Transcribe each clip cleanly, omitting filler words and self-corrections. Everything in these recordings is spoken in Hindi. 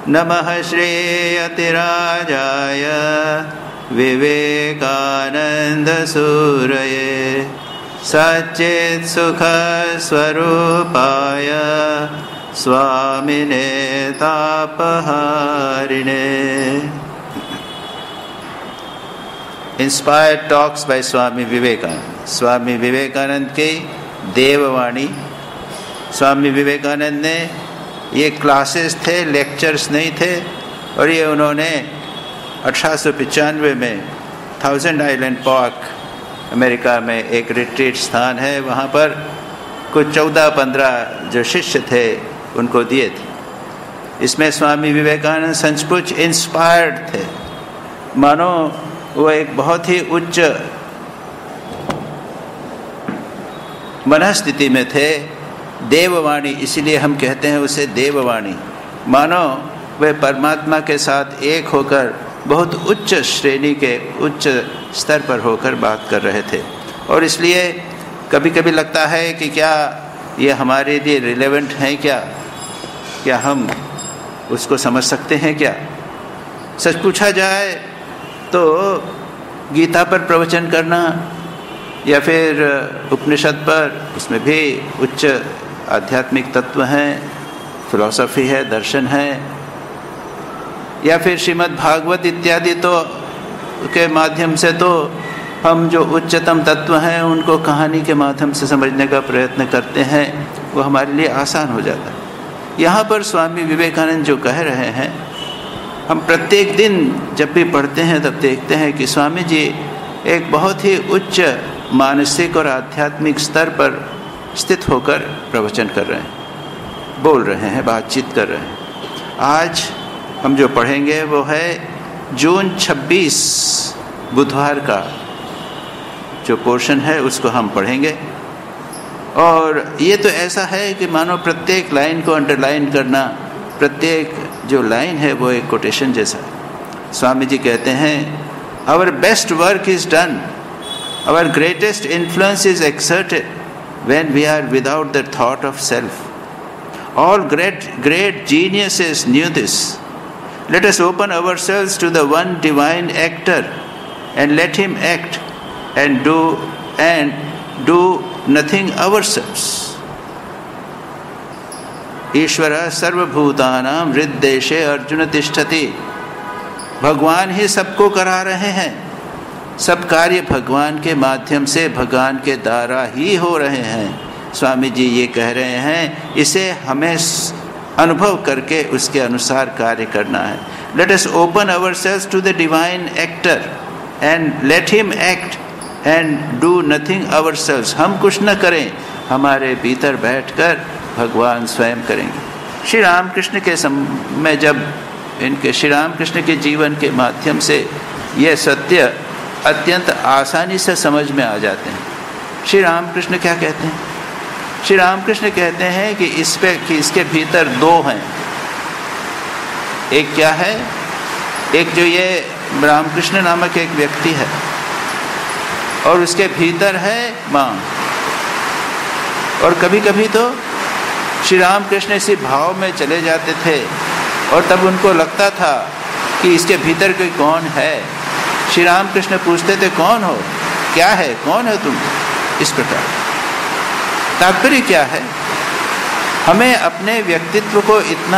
नमः श्रेयतिराजाय विवेकानंद सूरये सच्चित् सुख स्वरूपाय स्वामिने तापहारिणे। Inspired talks by Swami Vivekananda. Swami Vivekananda की देववाणी। स्वामी विवेकानंद ने ये क्लासेस थे, लेक्चर्स नहीं थे, और ये उन्होंने 1895 में 1000 आइलैंड पार्क अमेरिका में एक रिट्रीट स्थान है, वहाँ पर कुछ 14-15 जो शिष्य थे उनको दिए थे। इसमें स्वामी विवेकानंद सचमुच इंस्पायर्ड थे, मानो वो एक बहुत ही उच्च मनस्थिति में थे। देववाणी, इसलिए हम कहते हैं उसे देववाणी, मानो वे परमात्मा के साथ एक होकर बहुत उच्च श्रेणी के उच्च स्तर पर होकर बात कर रहे थे। और इसलिए कभी कभी लगता है कि क्या ये हमारे लिए रिलेवेंट है, क्या हम उसको समझ सकते हैं क्या? सच पूछा जाए तो गीता पर प्रवचन करना या फिर उपनिषद पर, उसमें भी उच्च आध्यात्मिक तत्व हैं, फिलॉसफी है, दर्शन है, या फिर श्रीमद् भागवत इत्यादि तो के माध्यम से तो हम जो उच्चतम तत्व हैं उनको कहानी के माध्यम से समझने का प्रयत्न करते हैं, वो हमारे लिए आसान हो जाता है। यहाँ पर स्वामी विवेकानंद जो कह रहे हैं, हम प्रत्येक दिन जब भी पढ़ते हैं तब देखते हैं कि स्वामी जी एक बहुत ही उच्च मानसिक और आध्यात्मिक स्तर पर स्थित होकर प्रवचन कर रहे हैं, बोल रहे हैं, बातचीत कर रहे हैं। आज हम जो पढ़ेंगे वो है जून 26 बुधवार का जो पोर्शन है उसको हम पढ़ेंगे। और ये तो ऐसा है कि मानो प्रत्येक लाइन को अंडरलाइन करना, प्रत्येक जो लाइन है वो एक कोटेशन जैसा है। स्वामी जी कहते हैं, our best work is done, our greatest influence is exerted when we are without the thought of self. All great geniuses knew this. Let us open ourselves to the one divine actor and let him act and do nothing ourselves. ईश्वर सर्वभूतानां हृद्देशे अर्जुन तिष्ठति। भगवान ही सबको करा रहे हैं, सब कार्य भगवान के माध्यम से, भगवान के द्वारा ही हो रहे हैं। स्वामी जी ये कह रहे हैं, इसे हमें अनुभव करके उसके अनुसार कार्य करना है। Let us open ourselves to the divine actor and let him act and do nothing ourselves. हम कुछ न करें, हमारे भीतर बैठकर भगवान स्वयं करेंगे। श्री रामकृष्ण के समय जब इनके श्री रामकृष्ण के जीवन के माध्यम से यह सत्य अत्यंत आसानी से समझ में आ जाते हैं। श्री रामकृष्ण क्या कहते हैं? श्री रामकृष्ण कहते हैं कि इसके भीतर दो हैं। एक क्या है? एक जो ये रामकृष्ण नामक एक व्यक्ति है और उसके भीतर है माँ। और कभी कभी तो श्री रामकृष्ण इसी भाव में चले जाते थे और तब उनको लगता था कि इसके भीतर कोई कौन है। श्री रामकृष्ण पूछते थे, कौन हो, क्या है, कौन है तुम? इस प्रकार तात्पर्य क्या है? हमें अपने व्यक्तित्व को इतना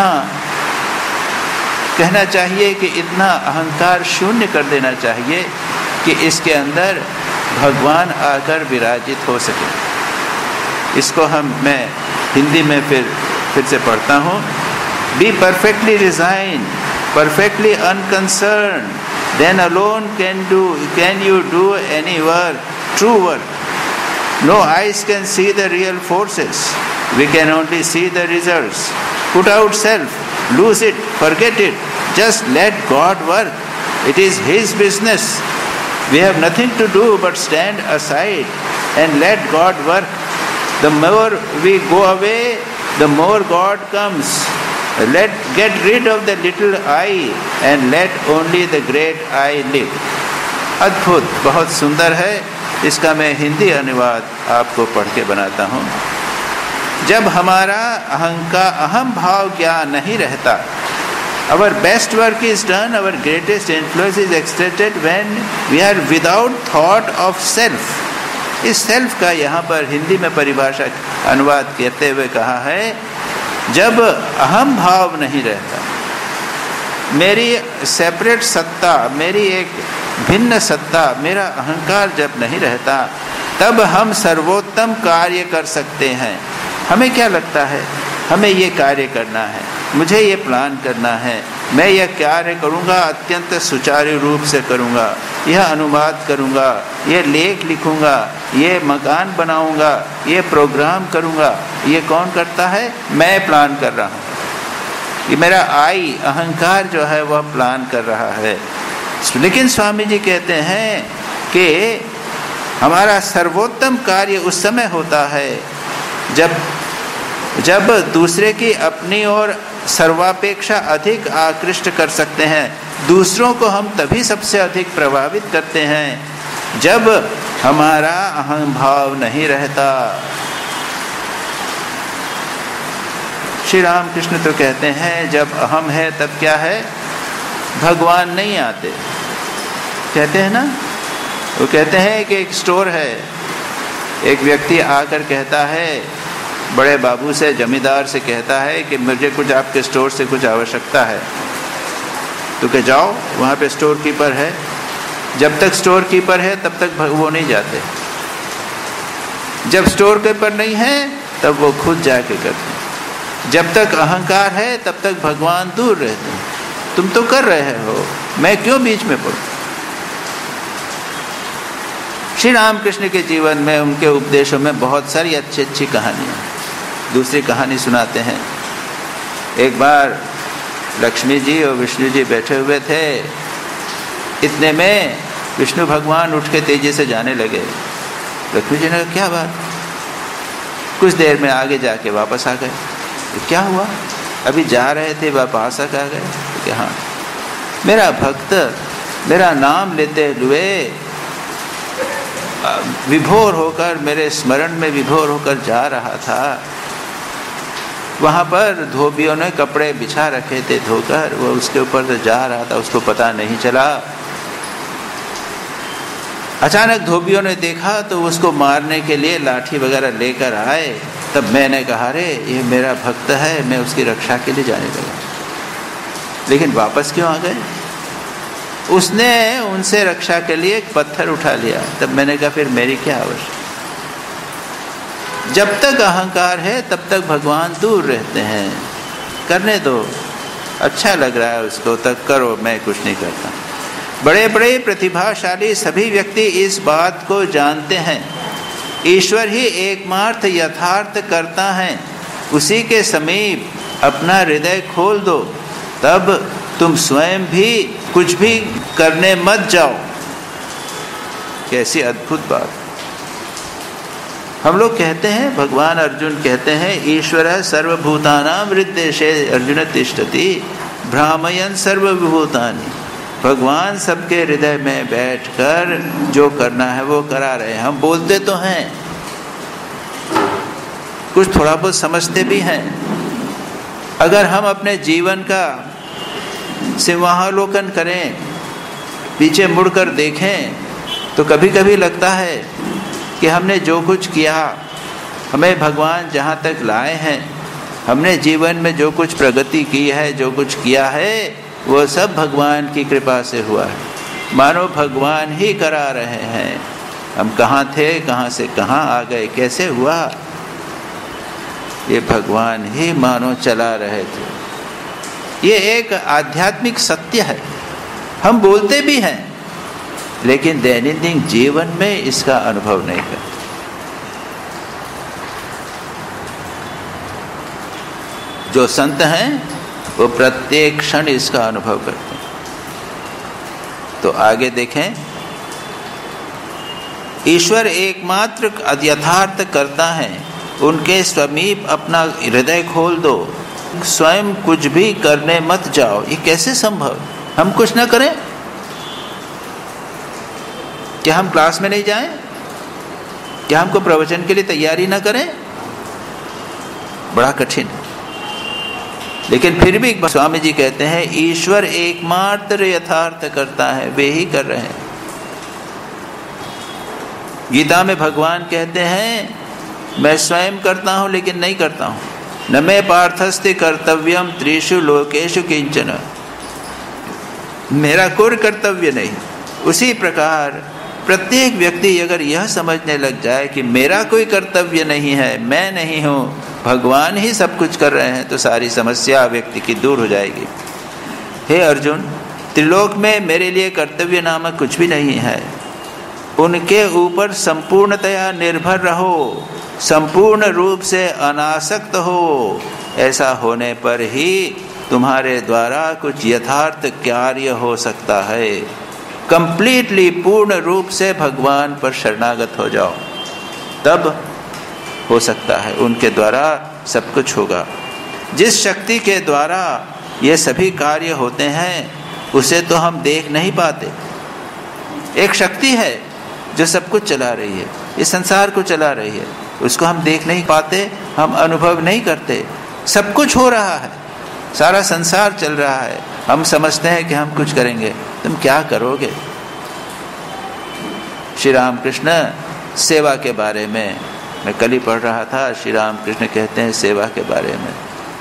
कहना चाहिए कि इतना अहंकार शून्य कर देना चाहिए कि इसके अंदर भगवान आकर विराजित हो सके। इसको मैं हिंदी में फिर से पढ़ता हूँ। Be perfectly resign, perfectly unconcerned, then alone can you do any work, true work. No eyes can see the real forces, we can only see the results. Put out self, lose it, forget it, just let God work. It is His business. We have nothing to do but stand aside and let God work. The more we go away, the more God comes. Get rid of the little I and let only the great I live. अद्भुत, बहुत सुंदर है। इसका मैं हिंदी अनुवाद आपको पढ़ के बनाता हूँ। जब हमारा अहम भाव ज्ञान नहीं रहता Our best work is done, our greatest influence is exerted when we are without thought of self. इस सेल्फ का यहाँ पर हिंदी में परिभाषा अनुवाद करते हुए कहा है, जब अहम भाव नहीं रहता, मेरी सेपरेट सत्ता, मेरी एक भिन्न सत्ता, मेरा अहंकार जब नहीं रहता, तब हम सर्वोत्तम कार्य कर सकते हैं। हमें क्या लगता है, हमें ये कार्य करना है, मुझे ये प्लान करना है, मैं यह कार्य करूँगा, अत्यंत सुचारू रूप से करूँगा, यह अनुवाद करूँगा, यह लेख लिखूँगा, ये मकान बनाऊँगा, ये प्रोग्राम करूँगा। ये कौन करता है? मैं प्लान कर रहा हूँ। ये मेरा अहंकार जो है वह प्लान कर रहा है। लेकिन स्वामी जी कहते हैं कि हमारा सर्वोत्तम कार्य उस समय होता है जब दूसरे की अपनी ओर सर्वापेक्षा अधिक आकृष्ट कर सकते हैं। दूसरों को हम तभी सबसे अधिक प्रभावित करते हैं जब हमारा अहम भाव नहीं रहता। श्री रामकृष्ण तो कहते हैं जब अहम है तब क्या है, भगवान नहीं आते। कहते हैं ना, वो कहते हैं कि एक स्टोर है, एक व्यक्ति आकर कहता है बड़े बाबू से, जमींदार से कहता है कि मुझे कुछ आपके स्टोर से कुछ आवश्यकता है। तो कह जाओ, वहाँ पे स्टोर कीपर है। जब तक स्टोर कीपर है तब तक वो नहीं जाते, जब स्टोर कीपर नहीं है तब वो खुद जाके करते। जब तक अहंकार है तब तक भगवान दूर रहते हैं। तुम तो कर रहे हो, मैं क्यों बीच में पड़ूं? श्री रामकृष्ण के जीवन में, उनके उपदेशों में बहुत सारी अच्छी अच्छी कहानियाँ। दूसरी कहानी सुनाते हैं। एक बार लक्ष्मी जी और विष्णु जी बैठे हुए थे, इतने में विष्णु भगवान उठ के तेजी से जाने लगे। लक्ष्मी जी ने कहा क्या बात? कुछ देर में आगे जाके वापस आ गए। क्या हुआ? अभी जा रहे थे वापस आ गए। कि हाँ, मेरा भक्त मेरा नाम लेते हुए विभोर होकर, मेरे स्मरण में विभोर होकर जा रहा था। वहाँ पर धोबियों ने कपड़े बिछा रखे थे धोकर, वो उसके ऊपर से जा रहा था, उसको पता नहीं चला। अचानक धोबियों ने देखा तो उसको मारने के लिए लाठी वगैरह लेकर आए। तब मैंने कहा, रे ये मेरा भक्त है, मैं उसकी रक्षा के लिए जाने लगा। लेकिन वापस क्यों आ गए? उसने उनसे रक्षा के लिए एक पत्थर उठा लिया। तब मैंने कहा फिर मेरी क्या आवश्यकता? जब तक अहंकार है तब तक भगवान दूर रहते हैं। करने दो, अच्छा लग रहा है उसको तब करो, मैं कुछ नहीं करता। बड़े बड़े प्रतिभाशाली सभी व्यक्ति इस बात को जानते हैं, ईश्वर ही एकमात्र यथार्थ करता है। उसी के समीप अपना हृदय खोल दो, तब तुम स्वयं भी कुछ भी करने मत जाओ। कैसी अद्भुत बात। हम लोग कहते हैं, भगवान अर्जुन कहते हैं, ईश्वरः सर्वभूतानां हृद्देशे अर्जुन तिष्ठति भ्रामयन् सर्वभूतानि। भगवान सबके हृदय में बैठकर जो करना है वो करा रहे हैं। हम बोलते तो हैं, कुछ थोड़ा बहुत समझते भी हैं। अगर हम अपने जीवन का सिंहावलोकन करें, पीछे मुड़कर देखें, तो कभी कभी लगता है कि हमने जो कुछ किया, हमें भगवान जहाँ तक लाए हैं, हमने जीवन में जो कुछ प्रगति की है, जो कुछ किया है, वो सब भगवान की कृपा से हुआ है। मानो भगवान ही करा रहे हैं। हम कहाँ थे, कहाँ से कहाँ आ गए, कैसे हुआ, ये भगवान ही मानो चला रहे थे। ये एक आध्यात्मिक सत्य है। हम बोलते भी हैं लेकिन दैनंदिन जीवन में इसका अनुभव नहीं करते। जो संत हैं वो प्रत्येक क्षण इसका अनुभव करते हैं। तो आगे देखें, ईश्वर एकमात्र यथार्थ करता है, उनके समीप अपना हृदय खोल दो, स्वयं कुछ भी करने मत जाओ। ये कैसे संभव? हम कुछ ना करें? क्या हम क्लास में नहीं जाएं? क्या हमको प्रवचन के लिए तैयारी ना करें? बड़ा कठिन है। लेकिन फिर भी स्वामी जी कहते हैं ईश्वर एकमात्र यथार्थ करता है, वे ही कर रहे हैं। गीता में भगवान कहते हैं मैं स्वयं करता हूं लेकिन नहीं करता हूं, न मे पार्थस्ते कर्तव्यम त्रिषु लोकेषु किंचन, मेरा कोई कर्तव्य नहीं। उसी प्रकार प्रत्येक व्यक्ति अगर यह समझने लग जाए कि मेरा कोई कर्तव्य नहीं है, मैं नहीं हूँ, भगवान ही सब कुछ कर रहे हैं, तो सारी समस्या व्यक्ति की दूर हो जाएगी। हे अर्जुन, त्रिलोक में मेरे लिए कर्तव्य नामक कुछ भी नहीं है, उनके ऊपर संपूर्णतया निर्भर रहो, संपूर्ण रूप से अनासक्त हो। ऐसा होने पर ही तुम्हारे द्वारा कुछ यथार्थ कार्य हो सकता है। कंप्लीटली पूर्ण रूप से भगवान पर शरणागत हो जाओ, तब हो सकता है उनके द्वारा सब कुछ होगा। जिस शक्ति के द्वारा ये सभी कार्य होते हैं उसे तो हम देख नहीं पाते। एक शक्ति है जो सब कुछ चला रही है, इस संसार को चला रही है, उसको हम देख नहीं पाते, हम अनुभव नहीं करते। सब कुछ हो रहा है, सारा संसार चल रहा है, हम समझते हैं कि हम कुछ करेंगे। तुम क्या करोगे? श्री रामकृष्ण सेवा के बारे में मैं कल ही पढ़ रहा था। श्री रामकृष्ण कहते हैं सेवा के बारे में,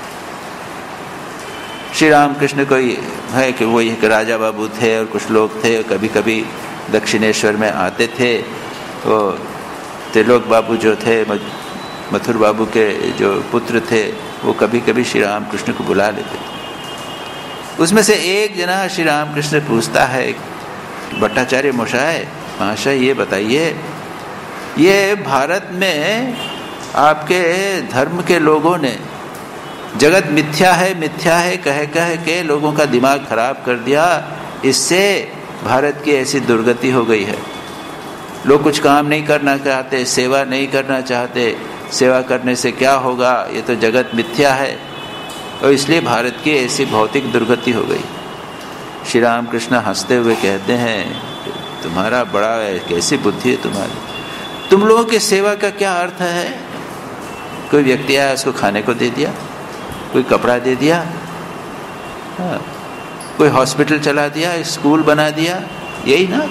श्री रामकृष्ण कोई है कि वो एक राजा बाबू थे और कुछ लोग थे, कभी कभी दक्षिणेश्वर में आते थे। वो त्रिलोक बाबू जो थे, मथुर बाबू के जो पुत्र थे, वो कभी कभी श्री रामकृष्ण को बुला लेते थे। उसमें से एक जना श्री रामकृष्ण पूछता है, भट्टाचार्य महाशय ये बताइए, ये भारत में आपके धर्म के लोगों ने जगत मिथ्या है कह के लोगों का दिमाग खराब कर दिया, इससे भारत की ऐसी दुर्गति हो गई है। लोग कुछ काम नहीं करना चाहते, सेवा नहीं करना चाहते, सेवा करने से क्या होगा, ये तो जगत मिथ्या है, और इसलिए भारत की ऐसी भौतिक दुर्गति हो गई। श्री रामकृष्ण हंसते हुए कहते हैं, तुम्हारा बड़ा कैसी बुद्धि है तुम्हारी, तुम लोगों की सेवा का क्या अर्थ है? कोई व्यक्ति आया, उसको खाने को दे दिया, कोई कपड़ा दे दिया, हाँ, कोई हॉस्पिटल चला दिया, स्कूल बना दिया, यही ना?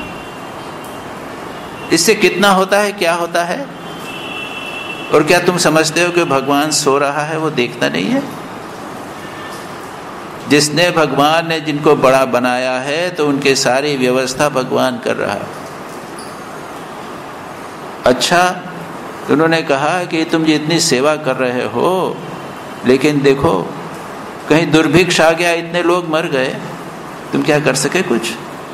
इससे कितना होता है, क्या होता है? और क्या तुम समझते हो कि भगवान सो रहा है, वो देखता नहीं है? जिसने भगवान ने जिनको बड़ा बनाया है, तो उनके सारी व्यवस्था भगवान कर रहा है। अच्छा, उन्होंने कहा कि तुम जितनी सेवा कर रहे हो, लेकिन देखो कहीं दुर्भिक्ष आ गया, इतने लोग मर गए, तुम क्या कर सके? कुछ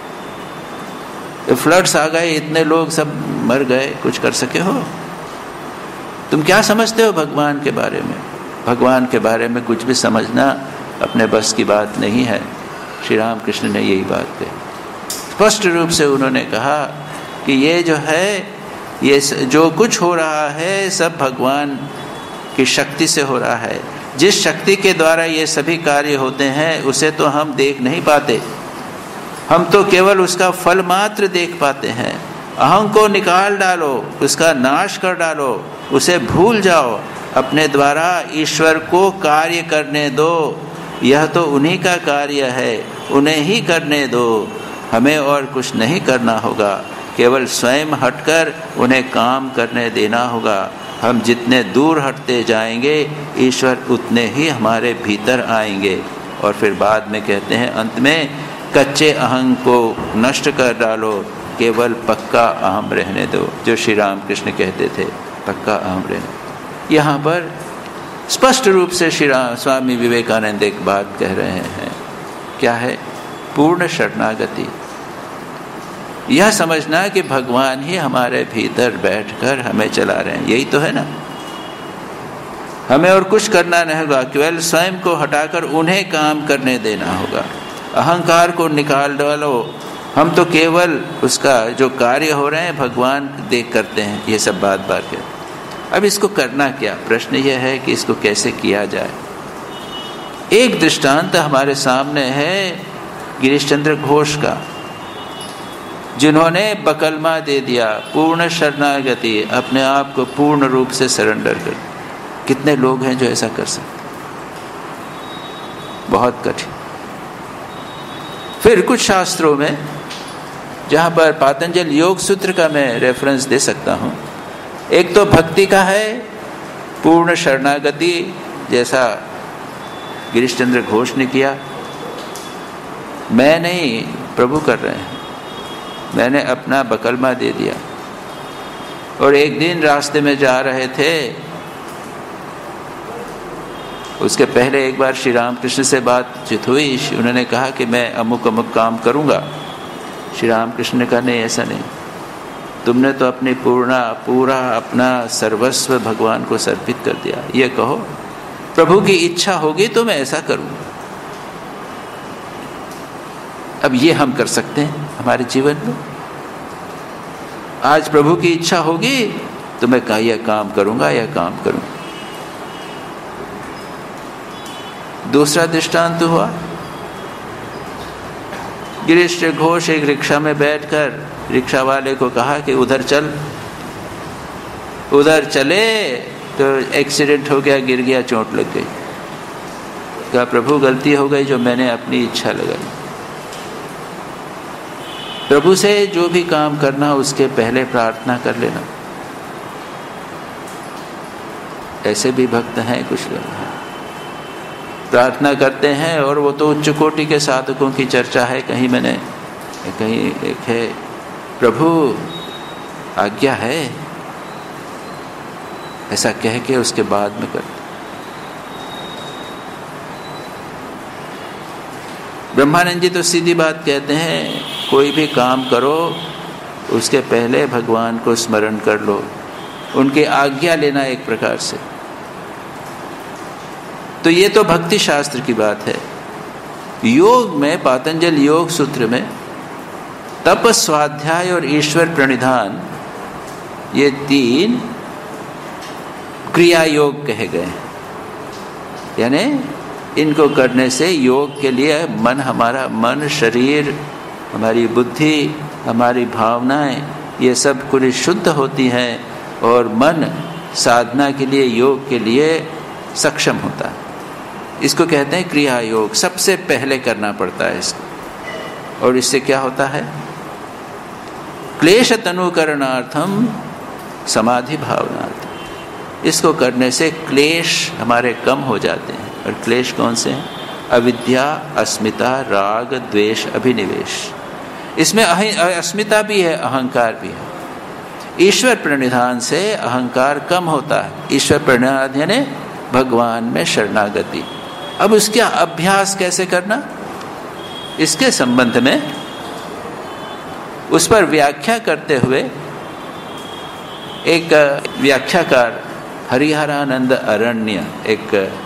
फ्लड्स आ गए, इतने लोग सब मर गए, कुछ कर सके हो? तुम क्या समझते हो भगवान के बारे में? भगवान के बारे में कुछ भी समझना अपने बस की बात नहीं है। श्री रामकृष्ण ने यही बात कही। स्पष्ट रूप से उन्होंने कहा कि ये जो है, ये जो कुछ हो रहा है सब भगवान की शक्ति से हो रहा है। जिस शक्ति के द्वारा ये सभी कार्य होते हैं उसे तो हम देख नहीं पाते, हम तो केवल उसका फल मात्र देख पाते हैं। अहं को निकाल डालो, उसका नाश कर डालो, उसे भूल जाओ, अपने द्वारा ईश्वर को कार्य करने दो। यह तो उन्हीं का कार्य है, उन्हें ही करने दो, हमें और कुछ नहीं करना होगा, केवल स्वयं हटकर उन्हें काम करने देना होगा। हम जितने दूर हटते जाएंगे, ईश्वर उतने ही हमारे भीतर आएंगे। और फिर बाद में कहते हैं अंत में, कच्चे अहं को नष्ट कर डालो, केवल पक्का अहम रहने दो। जो श्री रामकृष्ण कहते थे, पक्का अहम रहने। यहाँ पर स्पष्ट रूप से श्री स्वामी विवेकानंद एक बात कह रहे हैं, क्या है? पूर्ण शरणागति। यह समझना कि भगवान ही हमारे भीतर बैठकर हमें चला रहे हैं, यही तो है ना? हमें और कुछ करना नहीं होगा, केवल स्वयं को हटाकर उन्हें काम करने देना होगा। अहंकार को निकाल डालो, हम तो केवल उसका जो कार्य हो रहे हैं भगवान देख करते हैं। ये सब बात है। अब इसको करना क्या? प्रश्न यह है कि इसको कैसे किया जाए। एक दृष्टांत हमारे सामने है गिरीश चंद्र घोष का, जिन्होंने बकलमा दे दिया, पूर्ण शरणागति, अपने आप को पूर्ण रूप से सरेंडर कर। कितने लोग हैं जो ऐसा कर सकते? बहुत कठिन। फिर कुछ शास्त्रों में, जहाँ पर पातंजल योग सूत्र का मैं रेफरेंस दे सकता हूँ, एक तो भक्ति का है पूर्ण शरणागति, जैसा गिरीश चंद्र घोष ने किया, मैं नहीं प्रभु कर रहे हैं, मैंने अपना बकलमा दे दिया। और एक दिन रास्ते में जा रहे थे, उसके पहले एक बार श्री रामकृष्ण से बातचीत हुई, उन्होंने कहा कि मैं अमुक अमुक काम करूँगा। श्री रामकृष्ण ने कहा नहीं, ऐसा नहीं, तुमने तो अपनी पूरा अपना सर्वस्व भगवान को समर्पित कर दिया, ये कहो प्रभु की इच्छा होगी तो मैं ऐसा करूँगा। अब ये हम कर सकते हैं हमारे जीवन में। आज प्रभु की इच्छा होगी तो मैं यह काम करूँगा, यह काम करूँगा। दूसरा दृष्टांत हुआ, गिरीश घोष एक रिक्शा में बैठकर रिक्शा वाले को कहा कि उधर चल, उधर चले तो एक्सीडेंट हो गया, गिर गया, चोट लग गई। कहा प्रभु गलती हो गई जो मैंने अपनी इच्छा लगाई। प्रभु से जो भी काम करना उसके पहले प्रार्थना कर लेना। ऐसे भी भक्त हैं कुछ लोग, प्रार्थना करते हैं और वो तो उच्च कोटि के साधकों की चर्चा है। कहीं एक है, प्रभु आज्ञा है, ऐसा कह के उसके बाद में करते। ब्रह्मानंद जी तो सीधी बात कहते हैं, कोई भी काम करो उसके पहले भगवान को स्मरण कर लो, उनकी आज्ञा लेना एक प्रकार से। तो ये तो भक्ति शास्त्र की बात है। योग में, पातंजल योग सूत्र में तप, स्वाध्याय और ईश्वर प्रणिधान, ये 3 क्रिया योग कहे गए हैं। यानी इनको करने से योग के लिए हमारा मन, शरीर, हमारी बुद्धि, हमारी भावनाएं, ये सब पूरी शुद्ध होती हैं और मन साधना के लिए, योग के लिए सक्षम होता है। इसको कहते हैं क्रिया योग। सबसे पहले करना पड़ता है इसको। और इससे क्या होता है? क्लेश तनुकरणार्थम समाधि भावनार्थम। इसको करने से क्लेश हमारे कम हो जाते हैं। और क्लेश कौन से हैं? अविद्या, अस्मिता, राग, द्वेष, अभिनिवेश। इसमें अस्मिता भी है, अहंकार भी है। ईश्वर प्रणिधान से अहंकार कम होता है। ईश्वर प्रणिधान यानी भगवान में शरणागति। अब उसका अभ्यास कैसे करना, इसके संबंध में उस पर व्याख्या करते हुए एक व्याख्याकार हरिहरानंद अरण्य, एक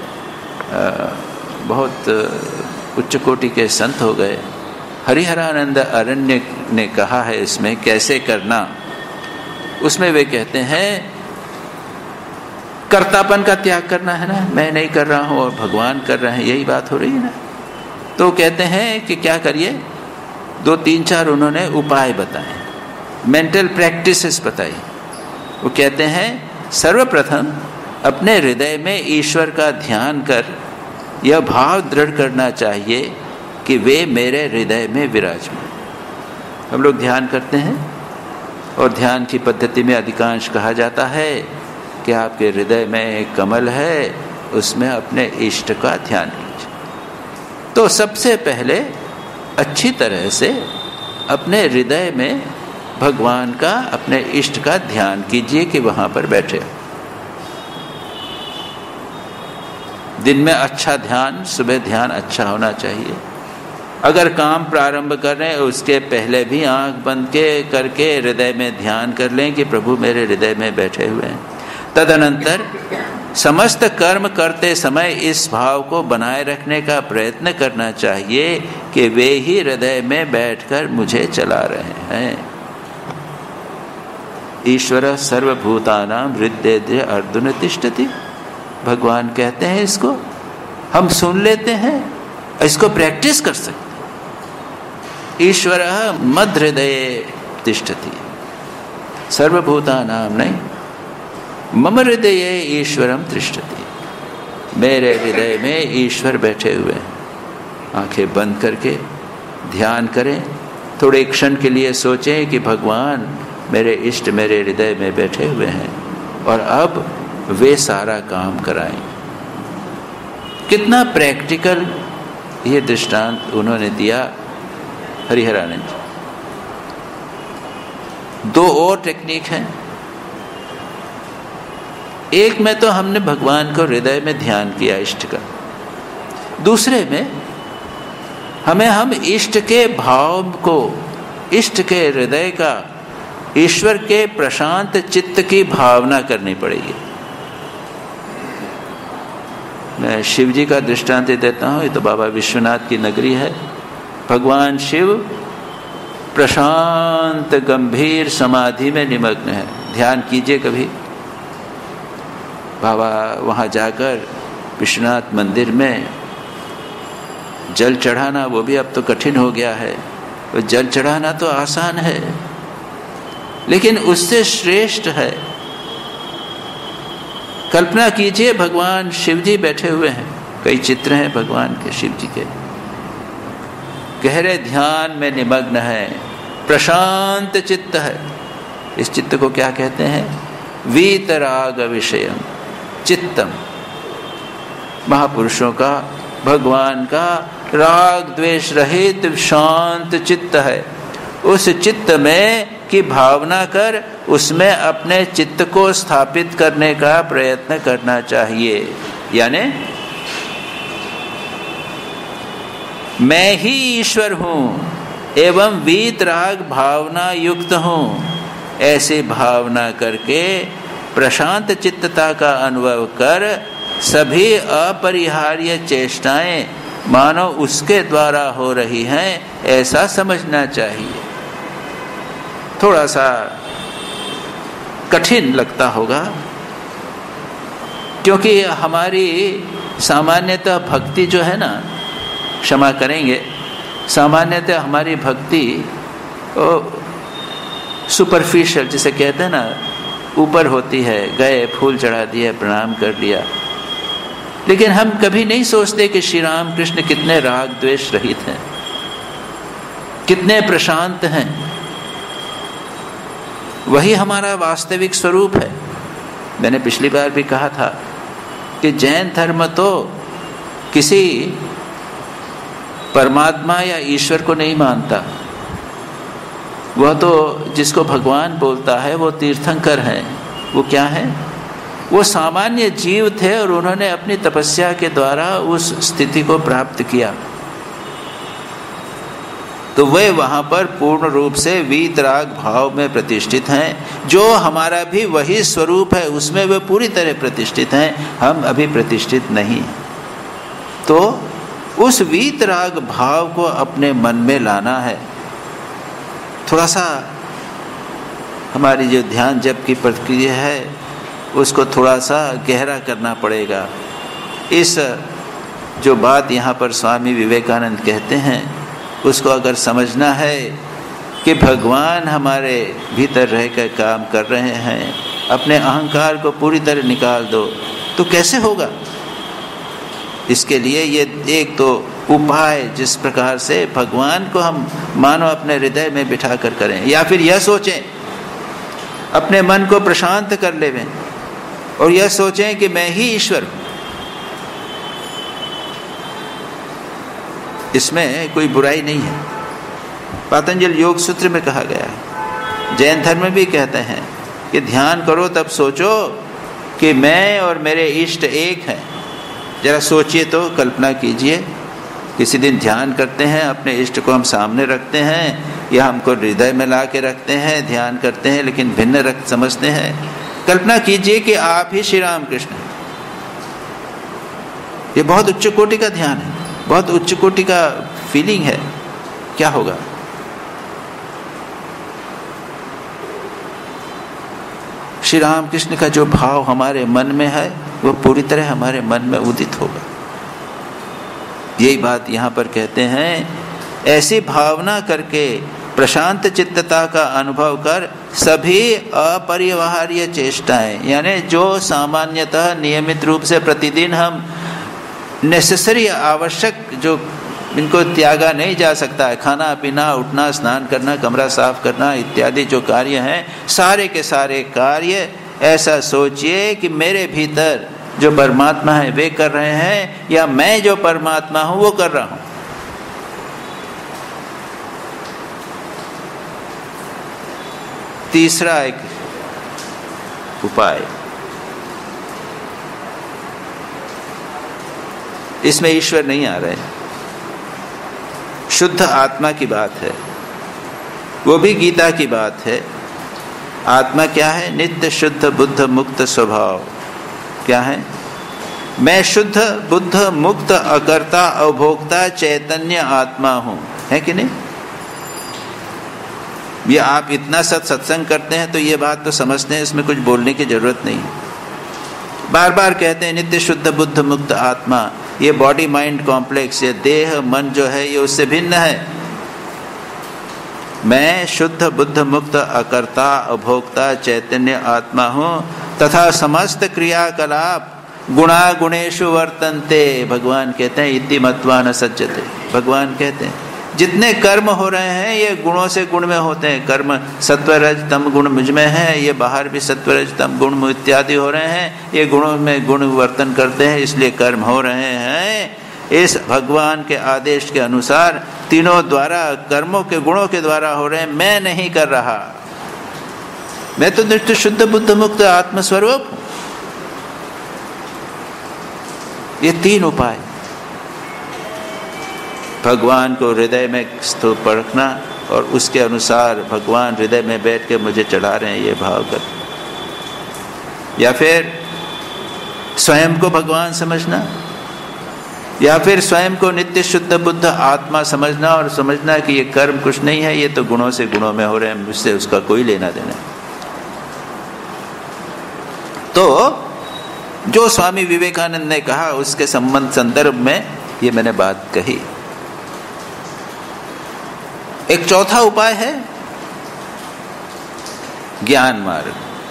बहुत उच्च कोटि के संत हो गए, हरिहरानंद अरण्य ने कहा है इसमें कैसे करना। उसमें वे कहते हैं कर्तापन का त्याग करना है ना, मैं नहीं कर रहा हूँ और भगवान कर रहे हैं, यही बात हो रही है ना। तो कहते हैं कि क्या करिए, 2, 3, 4 उन्होंने उपाय बताए, मेंटल प्रैक्टिसेस बताई। वो कहते हैं सर्वप्रथम अपने हृदय में ईश्वर का ध्यान कर यह भाव दृढ़ करना चाहिए कि वे मेरे हृदय में विराजमान। हम लोग ध्यान करते हैं और ध्यान की पद्धति में अधिकांश कहा जाता है कि आपके हृदय में एक कमल है, उसमें अपने इष्ट का ध्यान कीजिए। तो सबसे पहले अच्छी तरह से अपने हृदय में भगवान का, अपने इष्ट का ध्यान कीजिए कि वहाँ पर बैठे। दिन में अच्छा ध्यान, सुबह ध्यान अच्छा होना चाहिए। अगर काम प्रारंभ कर रहे हैं उसके पहले भी आंख बंद करके हृदय में ध्यान कर लें कि प्रभु मेरे हृदय में बैठे हुए हैं। तदनंतर समस्त कर्म करते समय इस भाव को बनाए रखने का प्रयत्न करना चाहिए कि वे ही हृदय में बैठकर मुझे चला रहे हैं। ईश्वर सर्वभूतानां हृदय अर्जुन तिष्ठति। भगवान कहते हैं, इसको हम सुन लेते हैं, इसको प्रैक्टिस कर सकते हैं। ईश्वर मद हृदय तिष्ठति, सर्वभूतानां नहीं, मम हृदय ईश्वरम तिष्ठति। मेरे हृदय में ईश्वर बैठे हुए हैं। आंखें बंद करके ध्यान करें, थोड़े क्षण के लिए सोचें कि भगवान मेरे इष्ट मेरे हृदय में बैठे हुए हैं और अब वे सारा काम कराएं। कितना प्रैक्टिकल ये दृष्टांत उन्होंने दिया हरिहरानंद जी। 2 और टेक्निक हैं। एक में तो हमने भगवान को हृदय में ध्यान किया इष्ट का, दूसरे में हम इष्ट के भाव को, इष्ट के हृदय का, ईश्वर के प्रशांत चित्त की भावना करनी पड़ेगी। मैं शिव जी का दृष्टांत देता हूँ। ये तो बाबा विश्वनाथ की नगरी है। भगवान शिव प्रशांत गंभीर समाधि में निमग्न है। ध्यान कीजिए कभी। बाबा वहाँ जाकर विश्वनाथ मंदिर में जल चढ़ाना, वो भी अब तो कठिन हो गया है। वो जल चढ़ाना तो आसान है, लेकिन उससे श्रेष्ठ है। कल्पना कीजिए भगवान शिव जी बैठे हुए हैं, कई चित्र हैं भगवान के शिव जी के, गहरे ध्यान में निमग्न है, प्रशांत चित्त है। इस चित्त को क्या कहते हैं? वीतराग विषयम चित्तम। महापुरुषों का, भगवान का राग द्वेष रहित शांत चित्त है। उस चित्त में की भावना कर उसमें अपने चित्त को स्थापित करने का प्रयत्न करना चाहिए। यानी मैं ही ईश्वर हूँ एवं वीतराग भावना युक्त हूँ, ऐसी भावना करके प्रशांत चित्तता का अनुभव कर सभी अपरिहार्य चेष्टाएं मानो उसके द्वारा हो रही हैं, ऐसा समझना चाहिए। थोड़ा सा कठिन लगता होगा, क्योंकि हमारी सामान्यतः भक्ति जो है ना, क्षमा करेंगे, सामान्यतः हमारी भक्ति सुपरफिशियल जिसे कहते हैं ना, ऊपर होती है। गए, फूल चढ़ा दिया, प्रणाम कर लिया। लेकिन हम कभी नहीं सोचते कि श्री राम कृष्ण कितने राग द्वेष रहित हैं, कितने प्रशांत हैं। वही हमारा वास्तविक स्वरूप है। मैंने पिछली बार भी कहा था कि जैन धर्म तो किसी परमात्मा या ईश्वर को नहीं मानता। वह तो जिसको भगवान बोलता है वो तीर्थंकर हैं। वो क्या है? वो सामान्य जीव थे और उन्होंने अपनी तपस्या के द्वारा उस स्थिति को प्राप्त किया, तो वे वहाँ पर पूर्ण रूप से वीतराग भाव में प्रतिष्ठित हैं। जो हमारा भी वही स्वरूप है, उसमें वे पूरी तरह प्रतिष्ठित हैं, हम अभी प्रतिष्ठित नहीं। तो उस वीतराग भाव को अपने मन में लाना है। थोड़ा सा हमारी जो ध्यान जप की प्रक्रिया है उसको थोड़ा सा गहरा करना पड़ेगा। इस जो बात यहाँ पर स्वामी विवेकानंद कहते हैं उसको अगर समझना है कि भगवान हमारे भीतर रहकर काम कर रहे हैं, अपने अहंकार को पूरी तरह निकाल दो, तो कैसे होगा? इसके लिए ये एक तो उपाय जिस प्रकार से भगवान को हम मानो अपने हृदय में बिठा कर करें, या फिर यह सोचें, अपने मन को प्रशांत कर लेवें और यह सोचें कि मैं ही ईश्वर हूँ। इसमें कोई बुराई नहीं है। पतंजल योग सूत्र में कहा गया है, जैन धर्म में भी कहते हैं कि ध्यान करो तब सोचो कि मैं और मेरे इष्ट एक हैं। जरा सोचिए तो, कल्पना कीजिए, किसी दिन ध्यान करते हैं, अपने इष्ट को हम सामने रखते हैं या हमको हृदय में ला के रखते हैं, ध्यान करते हैं लेकिन भिन्न रक्त समझते हैं। कल्पना कीजिए कि आप ही श्री राम कृष्ण। ये बहुत उच्च कोटि का ध्यान है, बहुत उच्च कोटि का फीलिंग है। क्या होगा? श्री राम कृष्ण का जो भाव हमारे मन में है वो पूरी तरह हमारे मन में उदित होगा। यही बात यहाँ पर कहते हैं, ऐसी भावना करके प्रशांत चित्तता का अनुभव कर सभी अपरिहार्य चेष्टाएं, यानी जो सामान्यतः नियमित रूप से प्रतिदिन हम नेसेसरी आवश्यक जो इनको त्यागा नहीं जा सकता है। खाना पीना, उठना, स्नान करना, कमरा साफ करना इत्यादि जो कार्य हैं, सारे के सारे कार्य ऐसा सोचिए कि मेरे भीतर जो परमात्मा है वे कर रहे हैं, या मैं जो परमात्मा हूं वो कर रहा हूं। तीसरा एक उपाय, इसमें ईश्वर नहीं आ रहे, शुद्ध आत्मा की बात है, वो भी गीता की बात है। आत्मा क्या है? नित्य शुद्ध बुद्ध मुक्त स्वभाव। क्या है? मैं शुद्ध बुद्ध मुक्त अकर्ता अभोक्ता चैतन्य आत्मा हूं, है कि नहीं? ये आप इतना सत्संग करते हैं तो ये बात तो समझते हैं, इसमें कुछ बोलने की जरूरत नहीं। बार बार कहते हैं नित्य शुद्ध बुद्ध मुक्त आत्मा। ये बॉडी माइंड कॉम्प्लेक्स, ये देह मन जो है ये उससे भिन्न है। मैं शुद्ध बुद्ध मुक्त अकर्ता अभोक्ता चैतन्य आत्मा हूँ तथा समस्त क्रियाकलाप गुणा गुणेषु वर्तन्ते। भगवान कहते हैं इति मत्वा न सज्जते। भगवान कहते हैं जितने कर्म हो रहे हैं ये गुणों से गुण में होते हैं। कर्म सत्वरज तम गुण मुझ में है, ये बाहर भी सत्वरज तम गुण इत्यादि हो रहे हैं, ये गुणों में गुण वर्तन करते हैं, इसलिए कर्म हो रहे हैं। इस भगवान के आदेश के अनुसार तीनों द्वारा कर्मों के गुणों के द्वारा हो रहे हैं, मैं नहीं कर रहा। मैं तो नित्य शुद्ध बुद्ध मुक्त आत्मस्वरूप हूं। ये तीन उपाय, भगवान को हृदय में स्थित परखना और उसके अनुसार भगवान हृदय में बैठ के मुझे चढ़ा रहे हैं ये भाव कर, या फिर स्वयं को भगवान समझना, या फिर स्वयं को नित्य शुद्ध बुद्ध आत्मा समझना और समझना कि ये कर्म कुछ नहीं है, ये तो गुणों से गुणों में हो रहे हैं, मुझसे उसका कोई लेना देना। तो जो स्वामी विवेकानंद ने कहा उसके संदर्भ में ये मैंने बात कही। एक चौथा उपाय है ज्ञान मार्ग।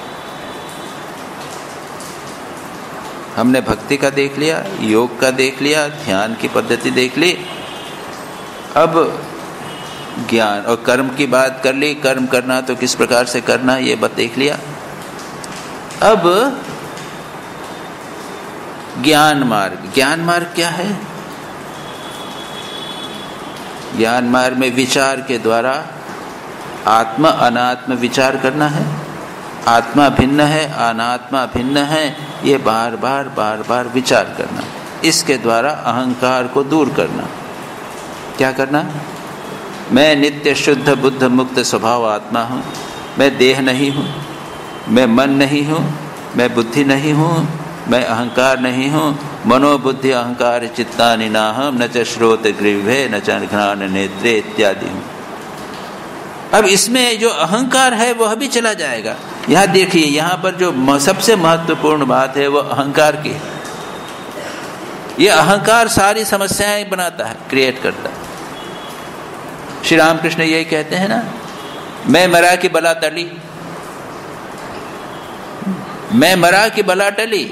हमने भक्ति का देख लिया, योग का देख लिया, ध्यान की पद्धति देख ली, अब ज्ञान और कर्म की बात कर ली। कर्म करना तो किस प्रकार से करना ये बात देख लिया। अब ज्ञान मार्ग। ज्ञान मार्ग क्या है? ज्ञान मार्ग में विचार के द्वारा आत्मा अनात्म विचार करना है। आत्मा भिन्न है, अनात्मा भिन्न है, ये बार बार विचार करना। इसके द्वारा अहंकार को दूर करना। क्या करना? मैं नित्य शुद्ध बुद्ध मुक्त स्वभाव आत्मा हूँ, मैं देह नहीं हूँ, मैं मन नहीं हूँ, मैं बुद्धि नहीं हूँ, मैं अहंकार नहीं हूँ। मनोबुद्धि अहंकार चित्तानि नाहम न च श्रोत ग्रीवे न च घ्राण नेत्रे इत्यादि हूँ। अब इसमें जो अहंकार है वह भी चला जाएगा। यहाँ देखिए, यहाँ पर जो सबसे महत्वपूर्ण बात है वो अहंकार की है। ये अहंकार सारी समस्याएं बनाता है, क्रिएट करता है। श्री रामकृष्ण यही कहते हैं ना, मैं मरा की बला टली, मैं मरा की बला टली।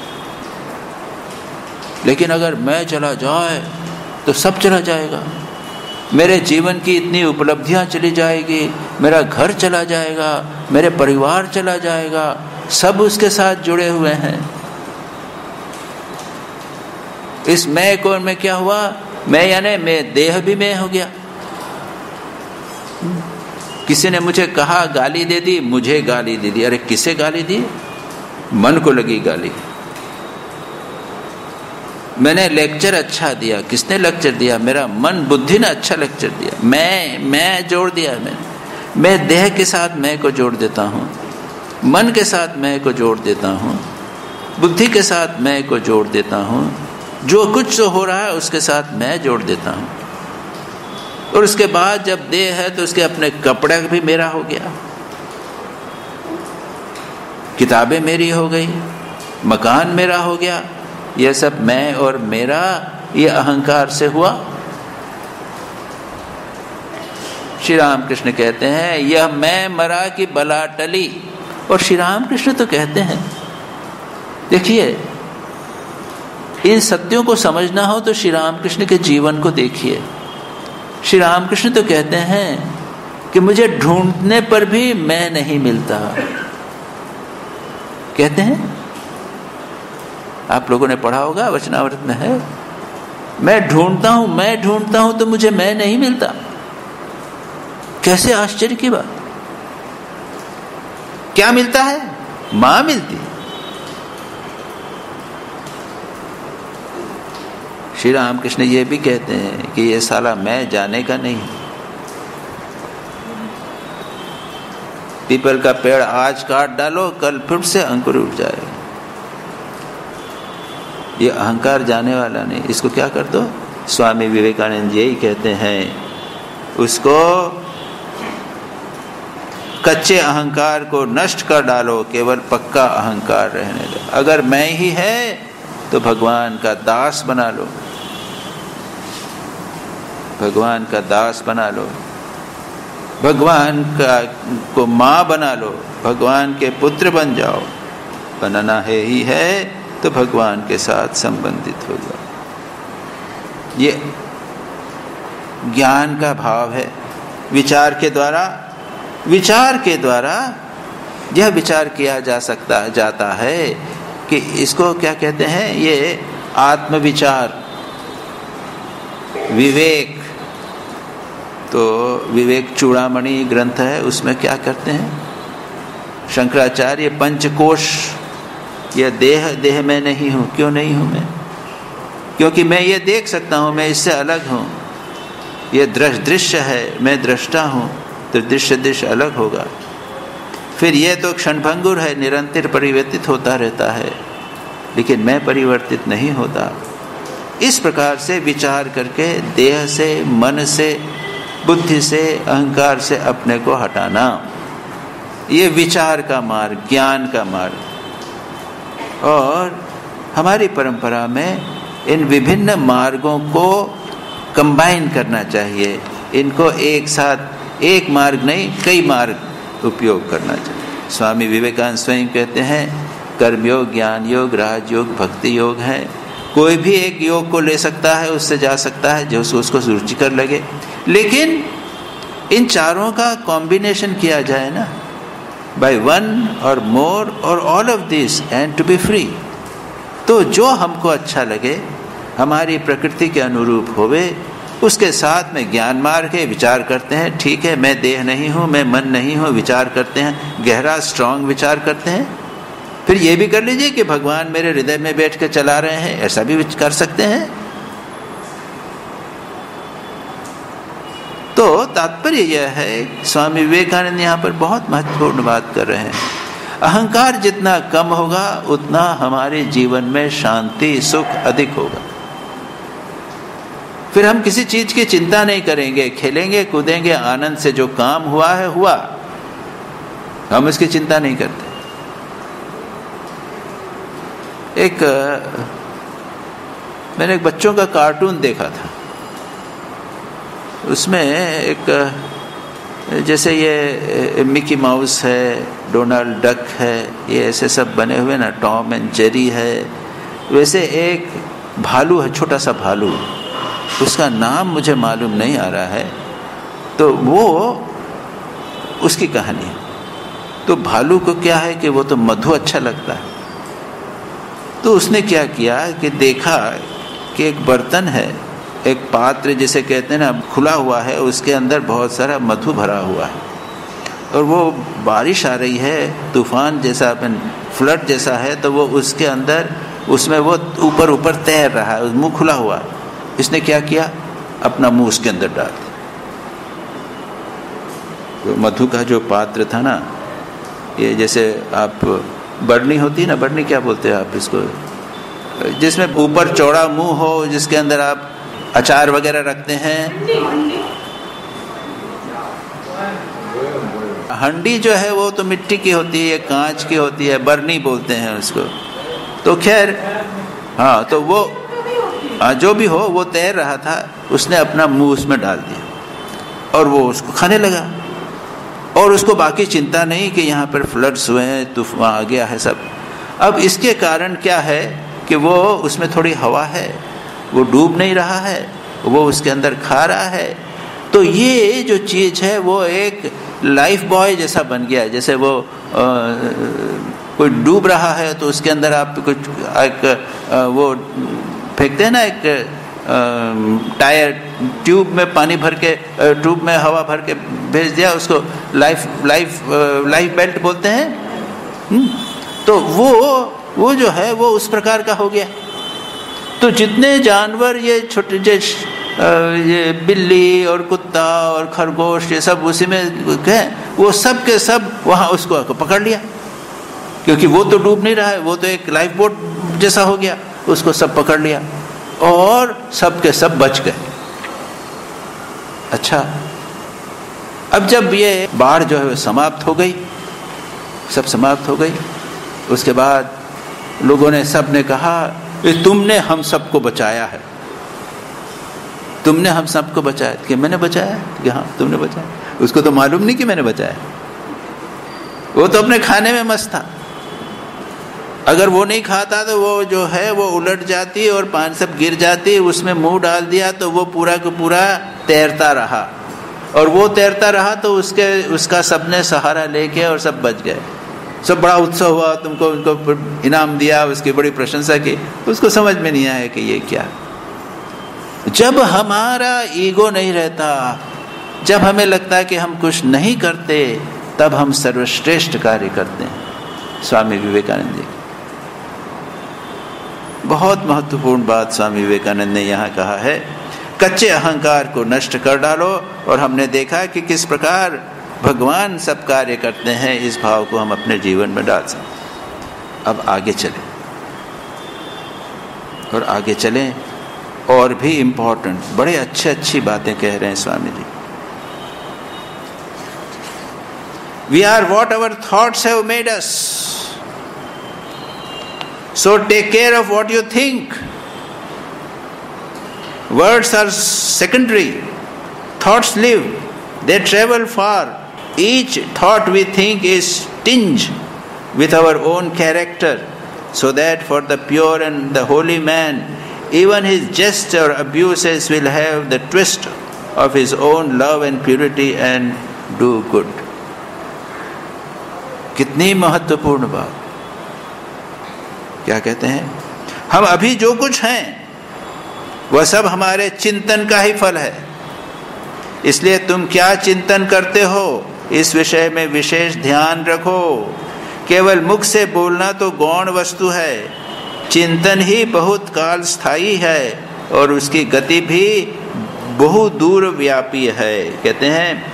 लेकिन अगर मैं चला जाए तो सब चला जाएगा। मेरे जीवन की इतनी उपलब्धियां चली जाएगी, मेरा घर चला जाएगा, मेरे परिवार चला जाएगा, सब उसके साथ जुड़े हुए हैं। इस मैं को में क्या हुआ? मैं यानी मैं देह भी मैं हो गया। किसी ने मुझे कहा, गाली दे दी, मुझे गाली दे दी। अरे किसे गाली दी? मन को लगी गाली। मैंने लेक्चर अच्छा दिया, किसने लेक्चर दिया? मेरा मन बुद्धि ने अच्छा लेक्चर दिया। मैं जोड़ दिया। मैं देह के साथ मैं को जोड़ देता हूँ, मन के साथ मैं को जोड़ देता हूँ, बुद्धि के साथ मैं को जोड़ देता हूँ। जो कुछ जो हो रहा है उसके साथ मैं जोड़ देता हूँ। और उसके बाद जब देह है तो उसके अपने कपड़े भी मेरा हो गया, किताबें मेरी हो गई, मकान मेरा हो गया। यह सब मैं और मेरा, ये अहंकार से हुआ। श्री रामकृष्ण कहते हैं यह मैं मरा की बला टली। और श्री रामकृष्ण तो कहते हैं, देखिए इन सत्यों को समझना हो तो श्री रामकृष्ण के जीवन को देखिए। श्री रामकृष्ण तो कहते हैं कि मुझे ढूंढने पर भी मैं नहीं मिलता। कहते हैं, आप लोगों ने पढ़ा होगा, वचनामृत में है, मैं ढूंढता हूं तो मुझे मैं नहीं मिलता। कैसे आश्चर्य की बात। क्या मिलता है? मां मिलती। श्री रामकृष्ण ये भी कहते हैं कि ये साला मैं जाने का नहीं। पीपल का पेड़ आज काट डालो, कल फिर से अंकुर उठ जाएगा। ये अहंकार जाने वाला नहीं, इसको क्या कर दो। स्वामी विवेकानंद यही कहते हैं, उसको कच्चे अहंकार को नष्ट कर डालो, केवल पक्का अहंकार रहने दो। अगर मैं ही है तो भगवान का दास बना लो, भगवान का दास बना लो, भगवान का को माँ बना लो, भगवान के पुत्र बन जाओ। बनना है ही है तो भगवान के साथ संबंधित हो जाओ। ये ज्ञान का भाव है। विचार के द्वारा यह विचार किया जाता है कि इसको क्या कहते हैं, ये आत्मविचार, विवेक। तो विवेक चूड़ामणि ग्रंथ है, उसमें क्या करते हैं शंकराचार्य, पंचकोश, यह देह में नहीं हूं। क्यों नहीं हूं मैं? क्योंकि मैं ये देख सकता हूं, मैं इससे अलग हूं। ये दृश्य है, मैं दृष्टा हूं, तो दृश्य अलग होगा। फिर ये तो क्षणभंगुर है, निरंतर परिवर्तित होता रहता है, लेकिन मैं परिवर्तित नहीं होता। इस प्रकार से विचार करके देह से, मन से, बुद्धि से, अहंकार से अपने को हटाना, ये विचार का मार्ग, ज्ञान का मार्ग। और हमारी परंपरा में इन विभिन्न मार्गों को कंबाइन करना चाहिए। इनको एक साथ, एक मार्ग नहीं, कई मार्ग उपयोग करना चाहिए। स्वामी विवेकानंद स्वयं कहते हैं, कर्मयोग, ज्ञान योग, राजयोग, भक्ति योग है। कोई भी एक योग को ले सकता है, उससे जा सकता है जो उसको रुचिकर लगे। लेकिन इन चारों का कॉम्बिनेशन किया जाए ना, बाय वन और मोर और all of this and to be free. तो जो हमको अच्छा लगे, हमारी प्रकृति के अनुरूप होवे, उसके साथ में ज्ञान मार्ग है। विचार करते हैं, ठीक है, मैं देह नहीं हूँ, मैं मन नहीं हूँ, विचार करते हैं, गहरा स्ट्रांग विचार करते हैं। फिर ये भी कर लीजिए कि भगवान मेरे हृदय में बैठ कर चला रहे हैं, ऐसा भी कर सकते हैं। तो तात्पर्य यह है, स्वामी विवेकानंद यहाँ पर बहुत महत्वपूर्ण बात कर रहे हैं। अहंकार जितना कम होगा, उतना हमारे जीवन में शांति, सुख अधिक होगा। फिर हम किसी चीज की चिंता नहीं करेंगे, खेलेंगे कूदेंगे आनंद से। जो काम हुआ है हुआ, हम इसकी चिंता नहीं करते। मैंने एक बच्चों का कार्टून देखा था, उसमें एक जैसे ये मिकी माउस है, डोनाल्ड डक है, ये ऐसे सब बने हुए ना, टॉम एंड जेरी है, वैसे एक भालू है, छोटा सा भालू, उसका नाम मुझे मालूम नहीं आ रहा है। तो वो उसकी कहानी है। तो भालू को क्या है कि वो तो मधु अच्छा लगता है। तो उसने क्या किया कि देखा कि एक बर्तन है, एक पात्र जिसे कहते हैं ना, खुला हुआ है, उसके अंदर बहुत सारा मधु भरा हुआ है, और वो बारिश आ रही है, तूफान जैसा, फ्लड जैसा है, तो वो उसके अंदर, उसमें वो ऊपर ऊपर तैर रहा है, मुंह खुला हुआ। इसने क्या किया, अपना मुंह उसके अंदर डाल दिया। तो मधु का जो पात्र था ना, ये जैसे आप बरनी होती है ना, बरनी क्या बोलते हैं आप इसको, जिसमें ऊपर चौड़ा मुंह हो, जिसके अंदर आप अचार वगैरह रखते हैं। हंडी जो है वो तो मिट्टी की होती है, कांच की होती है, बरनी बोलते हैं उसको। तो खैर, हाँ, तो वो जो भी हो, वो तैर रहा था, उसने अपना मुंह उसमें डाल दिया और वो उसको खाने लगा। और उसको बाकी चिंता नहीं कि यहाँ पर फ्लड्स हुए हैं, तूफान आ गया है सब। अब इसके कारण क्या है कि वो उसमें थोड़ी हवा है, वो डूब नहीं रहा है, वो उसके अंदर खा रहा है। तो ये जो चीज़ है वो एक लाइफ बॉय जैसा बन गया है। जैसे वो कोई डूब रहा है तो उसके अंदर आप कुछ एक वो फेंकते हैं ना, एक टायर ट्यूब में पानी भर के, ट्यूब में हवा भर के भेज दिया, उसको लाइफ बेल्ट बोलते हैं। तो वो जो है वो उस प्रकार का हो गया। तो जितने जानवर ये छोटे ये बिल्ली और कुत्ता और खरगोश ये सब उसी में गए, वो सब के सब वहाँ उसको पकड़ लिया, क्योंकि वो तो डूब नहीं रहा है, वो तो एक लाइफ बोट जैसा हो गया, उसको सब पकड़ लिया और सब के सब बच गए। अच्छा, अब जब ये बाढ़ जो है समाप्त हो गई, सब समाप्त हो गई, उसके बाद लोगों ने, सब ने कहा तुमने हम सबको बचाया है, तुमने हम सबको बचाया। कि मैंने बचाया? कि हाँ तुमने बचाया। उसको तो मालूम नहीं कि मैंने बचाया, वो तो अपने खाने में मस्त था। अगर वो नहीं खाता तो वो जो है वो उलट जाती और पानी सब गिर जाती, उसमें मुंह डाल दिया तो वो पूरा का पूरा तैरता रहा, और वो तैरता रहा तो उसका सबने सहारा लेके और सब बच गए। सब बड़ा उत्सव हुआ, तुमको उनको इनाम दिया, उसकी बड़ी प्रशंसा की। उसको समझ में नहीं आया कि ये क्या। जब हमारा ईगो नहीं रहता, जब हमें लगता है कि हम कुछ नहीं करते, तब हम सर्वश्रेष्ठ कार्य करते हैं। स्वामी विवेकानंद जी, बहुत महत्वपूर्ण बात स्वामी विवेकानंद ने यहाँ कहा है, कच्चे अहंकार को नष्ट कर डालो। और हमने देखा कि किस प्रकार भगवान सब कार्य करते हैं, इस भाव को हम अपने जीवन में डाल सकते। अब आगे चलें, और आगे चलें, और भी इम्पोर्टेंट बड़े अच्छी बातें कह रहे हैं Swami ji. We are what our thoughts have made us. So take care of what you think. Words are secondary. Thoughts live. They travel far. Each thought we think is tinged with our own character, so that for the pure and the holy man, even his jests or abuses will have the twist of his own love and purity and do good. कितनी महत्वपूर्ण बात। क्या कहते हैं? हम अभी जो कुछ हैं वह सब हमारे चिंतन का ही फल है। इसलिए तुम क्या चिंतन करते हो, इस विषय में विशेष ध्यान रखो। केवल मुख से बोलना तो गौण वस्तु है, चिंतन ही बहुत काल स्थायी है और उसकी गति भी बहुत दूर व्यापी है। कहते हैं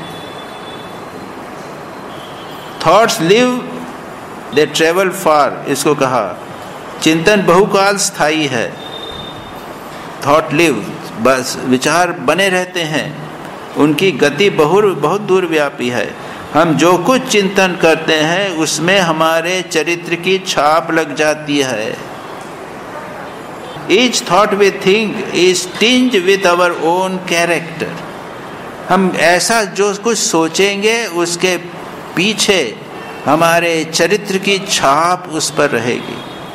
thoughts live they travel far, इसको कहा चिंतन बहुकाल स्थायी है। थॉट लिव, बस विचार बने रहते हैं, उनकी गति बहुत दूर व्यापी है। हम जो कुछ चिंतन करते हैं उसमें हमारे चरित्र की छाप लग जाती है। Each thought we think is tinged with our own character. हम ऐसा जो कुछ सोचेंगे उसके पीछे हमारे चरित्र की छाप उस पर रहेगी।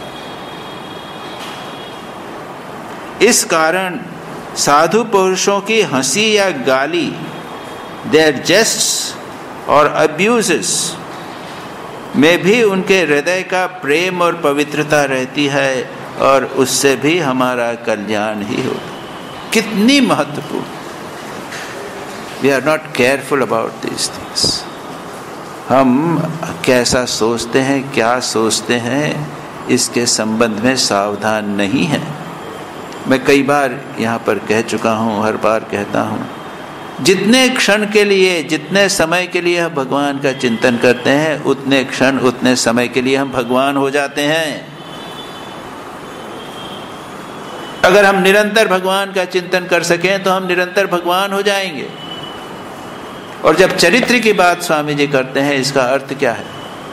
इस कारण साधु पुरुषों की हंसी या गाली, their jests और abuses में भी उनके हृदय का प्रेम और पवित्रता रहती है, और उससे भी हमारा कल्याण ही होता। कितनी महत्वपूर्ण। We are not careful about these things. हम कैसा सोचते हैं, क्या सोचते हैं, इसके संबंध में सावधान नहीं है। मैं कई बार यहाँ पर कह चुका हूँ, हर बार कहता हूँ, जितने क्षण के लिए, जितने समय के लिए हम भगवान का चिंतन करते हैं, उतने क्षण उतने समय के लिए हम भगवान हो जाते हैं। अगर हम निरंतर भगवान का चिंतन कर सकें तो हम निरंतर भगवान हो जाएंगे। और जब चरित्र की बात स्वामी जी करते हैं, इसका अर्थ क्या है?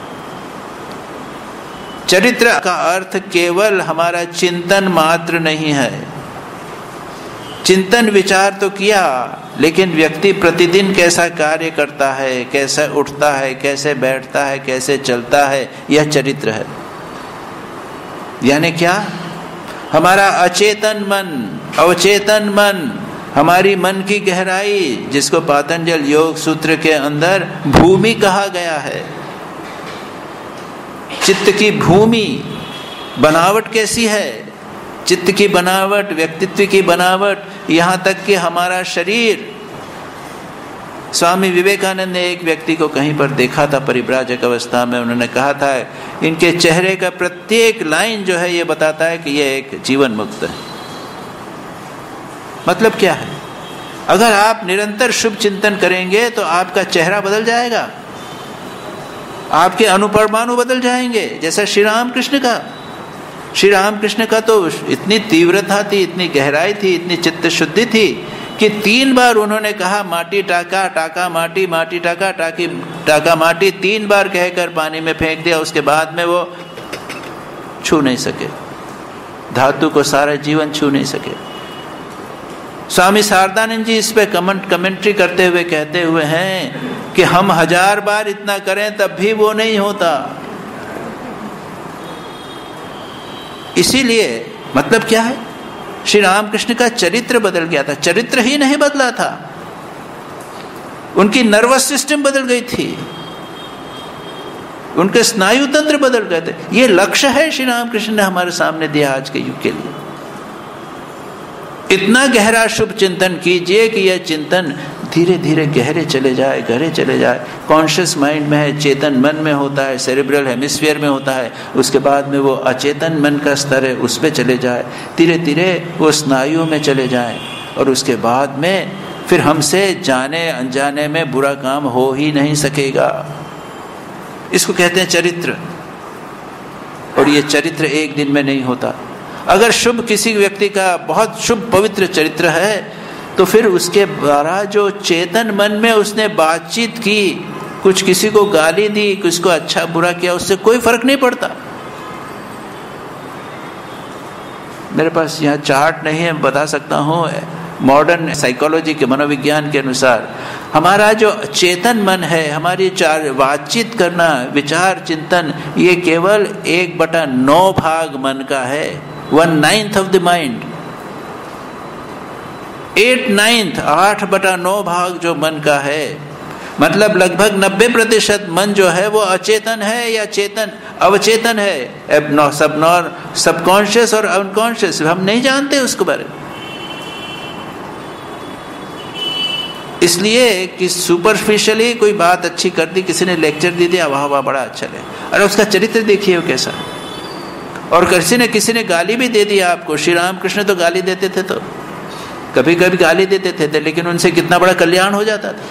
चरित्र का अर्थ केवल हमारा चिंतन मात्र नहीं है। चिंतन विचार तो किया, लेकिन व्यक्ति प्रतिदिन कैसा कार्य करता है, कैसे उठता है, कैसे बैठता है, कैसे चलता है, यह चरित्र है। यानी क्या? हमारा अचेतन मन, अवचेतन मन, हमारी मन की गहराई, जिसको पातंजल योग सूत्र के अंदर भूमि कहा गया है। चित्त की भूमि बनावट कैसी है? चित्त की बनावट, व्यक्तित्व की बनावट, यहाँ तक कि हमारा शरीर। स्वामी विवेकानंद ने एक व्यक्ति को कहीं पर देखा था परिव्राजक अवस्था में, उन्होंने कहा था इनके चेहरे का प्रत्येक लाइन जो है ये बताता है कि ये एक जीवन मुक्त है। मतलब क्या है? अगर आप निरंतर शुभ चिंतन करेंगे तो आपका चेहरा बदल जाएगा, आपके अनुपरमाणु बदल जाएंगे। जैसा श्री रामकृष्ण का, श्री रामकृष्ण का तो इतनी तीव्रता थी, इतनी गहराई थी, इतनी चित्त शुद्धि थी कि 3 बार उन्होंने कहा माटी टाका, टाका माटी, माटी टाका, टाका माटी, 3 बार कहकर पानी में फेंक दिया। उसके बाद में वो छू नहीं सके, धातु को सारा जीवन छू नहीं सके। स्वामी शारदानंद जी इस पे कमेंट्री करते हुए कहते हुए हैं कि हम 1000 बार इतना करें तब भी वो नहीं होता। इसीलिए मतलब क्या है? श्री रामकृष्ण का चरित्र बदल गया था, चरित्र ही नहीं बदला था, उनकी नर्वस सिस्टम बदल गई थी, उनके स्नायु तंत्र बदल गए थे। ये लक्ष्य है श्री रामकृष्ण ने हमारे सामने दिया आज के युग के लिए। इतना गहरा शुभ चिंतन कीजिए कि यह चिंतन धीरे धीरे गहरे चले जाए, गहरे चले जाए। कॉन्शियस माइंड में है, चेतन मन में होता है, सेरेब्रल हेमिस्फीयर में होता है, उसके बाद में वो अचेतन मन का स्तर है, उस पे चले जाए, धीरे धीरे वो स्नायुओं में चले जाए, और उसके बाद में फिर हमसे जाने अनजाने में बुरा काम हो ही नहीं सकेगा। इसको कहते हैं चरित्र, और ये चरित्र एक दिन में नहीं होता। अगर शुभ किसी व्यक्ति का बहुत शुभ पवित्र चरित्र है तो फिर उसके द्वारा जो चेतन मन में उसने बातचीत की, कुछ किसी को गाली दी, किसी को अच्छा बुरा किया, उससे कोई फर्क नहीं पड़ता। मेरे पास यहाँ चार्ट नहीं है, बता सकता हूँ। मॉडर्न साइकोलॉजी के मनोविज्ञान के अनुसार हमारा जो चेतन मन है, हमारी बातचीत करना, विचार चिंतन, ये केवल 1/9 भाग मन का है, 1/9 of the mind। 8/9, 8/9 भाग जो मन का है, मतलब लगभग 90% मन जो है वो अचेतन है या चेतन अवचेतन है, सबकॉन्शियस और अनकॉन्शियस, हम नहीं जानते उसके बारे में। इसलिए कि सुपरफिशियली कोई बात अच्छी कर दी, किसी ने लेक्चर दे दिया, वाह वाह बड़ा अच्छा लगे, अरे उसका चरित्र देखिए वो कैसा। और किसी ने गाली भी दे दिया आपको। श्री रामकृष्ण तो गाली देते थे, तो कभी कभी गाली देते थे, लेकिन उनसे कितना बड़ा कल्याण हो जाता था।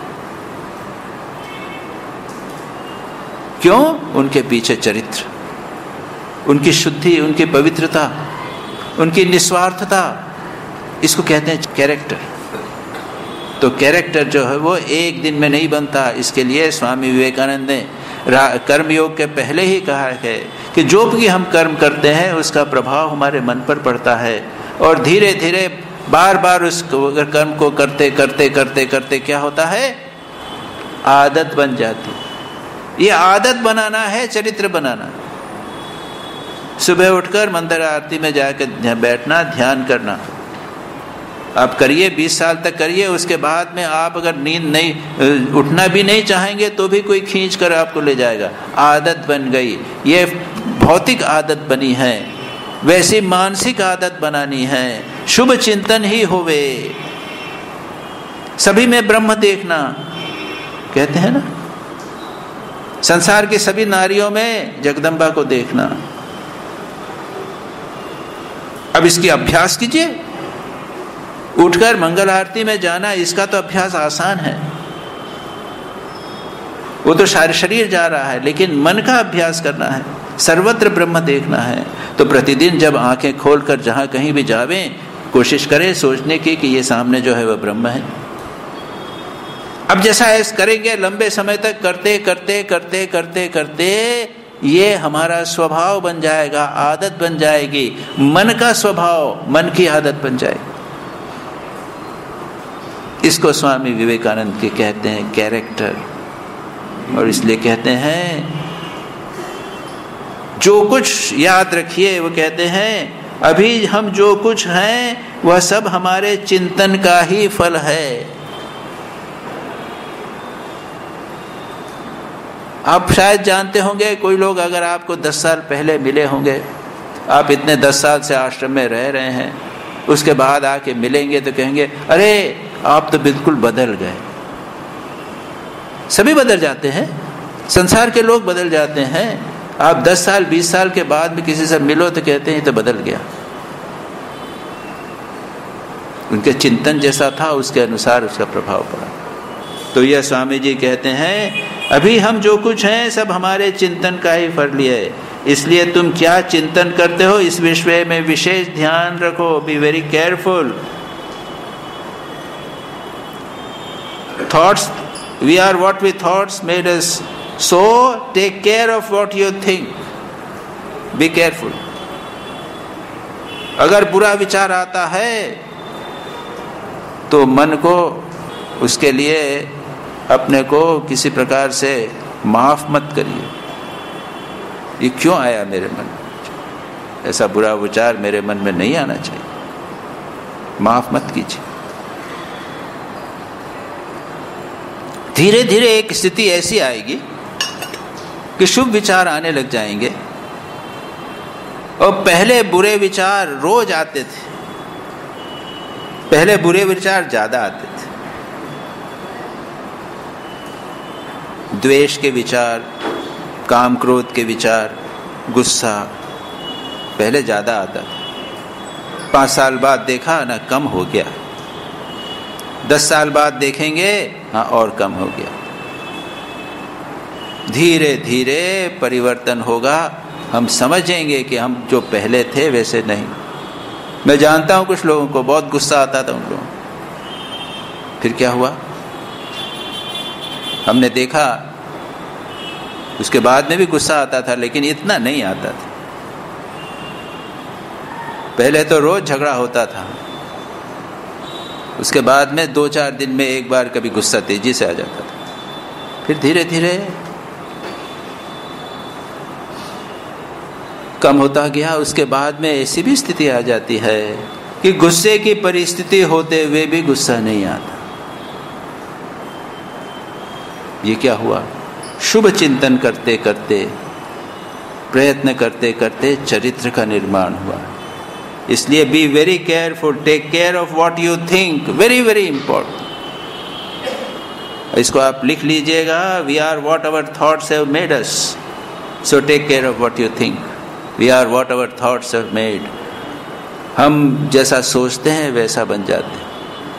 क्यों? उनके पीछे चरित्र, उनकी शुद्धि, उनकी पवित्रता, उनकी निस्वार्थता, इसको कहते हैं कैरेक्टर। तो कैरेक्टर जो है वो एक दिन में नहीं बनता। इसके लिए स्वामी विवेकानंद ने कर्मयोग के पहले ही कहा है कि जो भी हम कर्म करते हैं उसका प्रभाव हमारे मन पर पड़ता है, और धीरे धीरे बार बार उस कर्म को करते करते करते करते क्या होता है? आदत बन जाती। ये आदत बनाना है, चरित्र बनाना। सुबह उठकर मंदिर आरती में जाकर बैठना, ध्यान करना, आप करिए, 20 साल तक करिए। उसके बाद में आप अगर नींद नहीं, उठना भी नहीं चाहेंगे तो भी कोई खींच कर आपको ले जाएगा। आदत बन गई। ये भौतिक आदत बनी है, वैसी मानसिक आदत बनानी है। शुभ चिंतन ही होवे, सभी में ब्रह्म देखना, कहते हैं ना, संसार की सभी नारियों में जगदम्बा को देखना। अब इसकी अभ्यास कीजिए। उठकर मंगल आरती में जाना, इसका तो अभ्यास आसान है, वो तो शरीर जा रहा है, लेकिन मन का अभ्यास करना है, सर्वत्र ब्रह्म देखना है। तो प्रतिदिन जब आंखें खोलकर जहां कहीं भी जावें, कोशिश करें सोचने की कि ये सामने जो है वह ब्रह्म है। अब जैसा ऐसा करेंगे, लंबे समय तक करते करते करते करते करते ये हमारा स्वभाव बन जाएगा, आदत बन जाएगी, मन का स्वभाव, मन की आदत बन जाएगी। इसको स्वामी विवेकानंद के कहते हैं कैरेक्टर। और इसलिए कहते हैं जो कुछ याद रखिए, वो कहते हैं अभी हम जो कुछ हैं वह सब हमारे चिंतन का ही फल है। आप शायद जानते होंगे, कोई लोग अगर आपको 10 साल पहले मिले होंगे, आप इतने 10 साल से आश्रम में रह रहे हैं, उसके बाद आके मिलेंगे तो कहेंगे अरे आप तो बिल्कुल बदल गए। सभी बदल जाते हैं, संसार के लोग बदल जाते हैं। आप 10 साल 20 साल के बाद भी किसी से मिलो तो कहते हैं तो बदल गया। उनके चिंतन जैसा था उसके अनुसार उसका प्रभाव पड़ा। तो यह स्वामी जी कहते हैं अभी हम जो कुछ हैं सब हमारे चिंतन का ही फल है, इसलिए तुम क्या चिंतन करते हो इस विषय में विशेष ध्यान रखो। Be very careful. Thoughts, we are what we thoughts made us, so take care of what you think, be careful. अगर बुरा विचार आता है तो मन को, उसके लिए अपने को किसी प्रकार से माफ मत करिए। ये क्यों आया मेरे मन में, ऐसा बुरा विचार मेरे मन में नहीं आना चाहिए, माफ मत कीजिए। धीरे धीरे एक स्थिति ऐसी आएगी कि शुभ विचार आने लग जाएंगे, और पहले बुरे विचार रोज आते थे, पहले बुरे विचार ज्यादा आते थे। द्वेष के विचार, काम क्रोध के विचार, गुस्सा पहले ज्यादा आता था। 5 साल बाद देखा ना कम हो गया, 10 साल बाद देखेंगे हाँ और कम हो गया। धीरे धीरे परिवर्तन होगा, हम समझेंगे कि हम जो पहले थे वैसे नहीं। मैं जानता हूं कुछ लोगों को बहुत गुस्सा आता था उन लोगों, फिर क्या हुआ हमने देखा, उसके बाद में भी गुस्सा आता था लेकिन इतना नहीं आता था। पहले तो रोज झगड़ा होता था, उसके बाद में 2-4 दिन में एक बार कभी गुस्सा तेजी से आ जाता था, फिर धीरे धीरे कम होता गया। उसके बाद में ऐसी भी स्थिति आ जाती है कि गुस्से की परिस्थिति होते हुए भी गुस्सा नहीं आता। ये क्या हुआ? शुभ चिंतन करते करते, प्रयत्न करते करते चरित्र का निर्माण हुआ। इसलिए be very careful, take care of what you think, very very important. इसको आप लिख लीजिएगा, we are what our thoughts have made us, so take care of what you think. We are what our thoughts have made. हम जैसा सोचते हैं वैसा बन जाते हैं।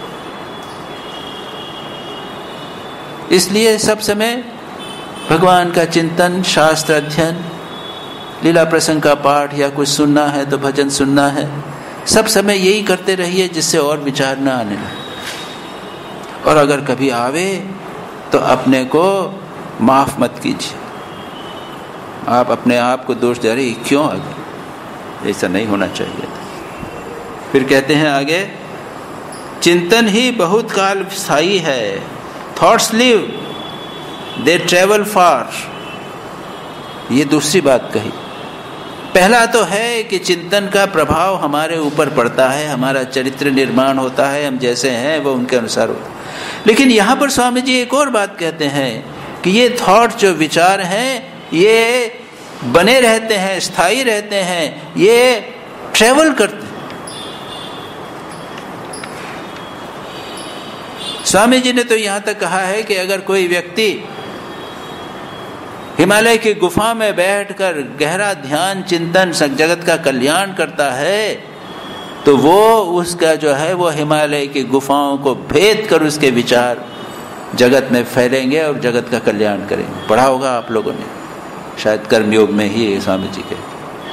इसलिए सब समय भगवान का चिंतन, शास्त्र अध्ययन, लीला प्रसंग का पाठ या कुछ सुनना है तो भजन सुनना है, सब समय यही करते रहिए जिससे और विचार ना आने लगे। और अगर कभी आवे तो अपने को माफ मत कीजिए। आप अपने आप को दोष दे रहे क्यों आ गए, ऐसा नहीं होना चाहिए था। फिर कहते हैं आगे, चिंतन ही बहुत काल स्थायी है। Thoughts live, they travel far. ये दूसरी बात कही। पहला तो है कि चिंतन का प्रभाव हमारे ऊपर पड़ता है, हमारा चरित्र निर्माण होता है, हम जैसे हैं वो उनके अनुसार होता है। लेकिन यहाँ पर स्वामी जी एक और बात कहते हैं कि ये थॉट, जो विचार हैं, ये बने रहते हैं, स्थायी रहते हैं, ये ट्रेवल करते हैं। स्वामी जी ने तो यहाँ तक कहा है कि अगर कोई व्यक्ति हिमालय की गुफा में बैठकर गहरा ध्यान चिंतन जगत का कल्याण करता है तो वो उसका जो है वो हिमालय की गुफाओं को भेद कर उसके विचार जगत में फैलेंगे और जगत का कल्याण करेंगे। पढ़ा होगा आप लोगों ने, शायद कर्मयोग में ही स्वामी जी के।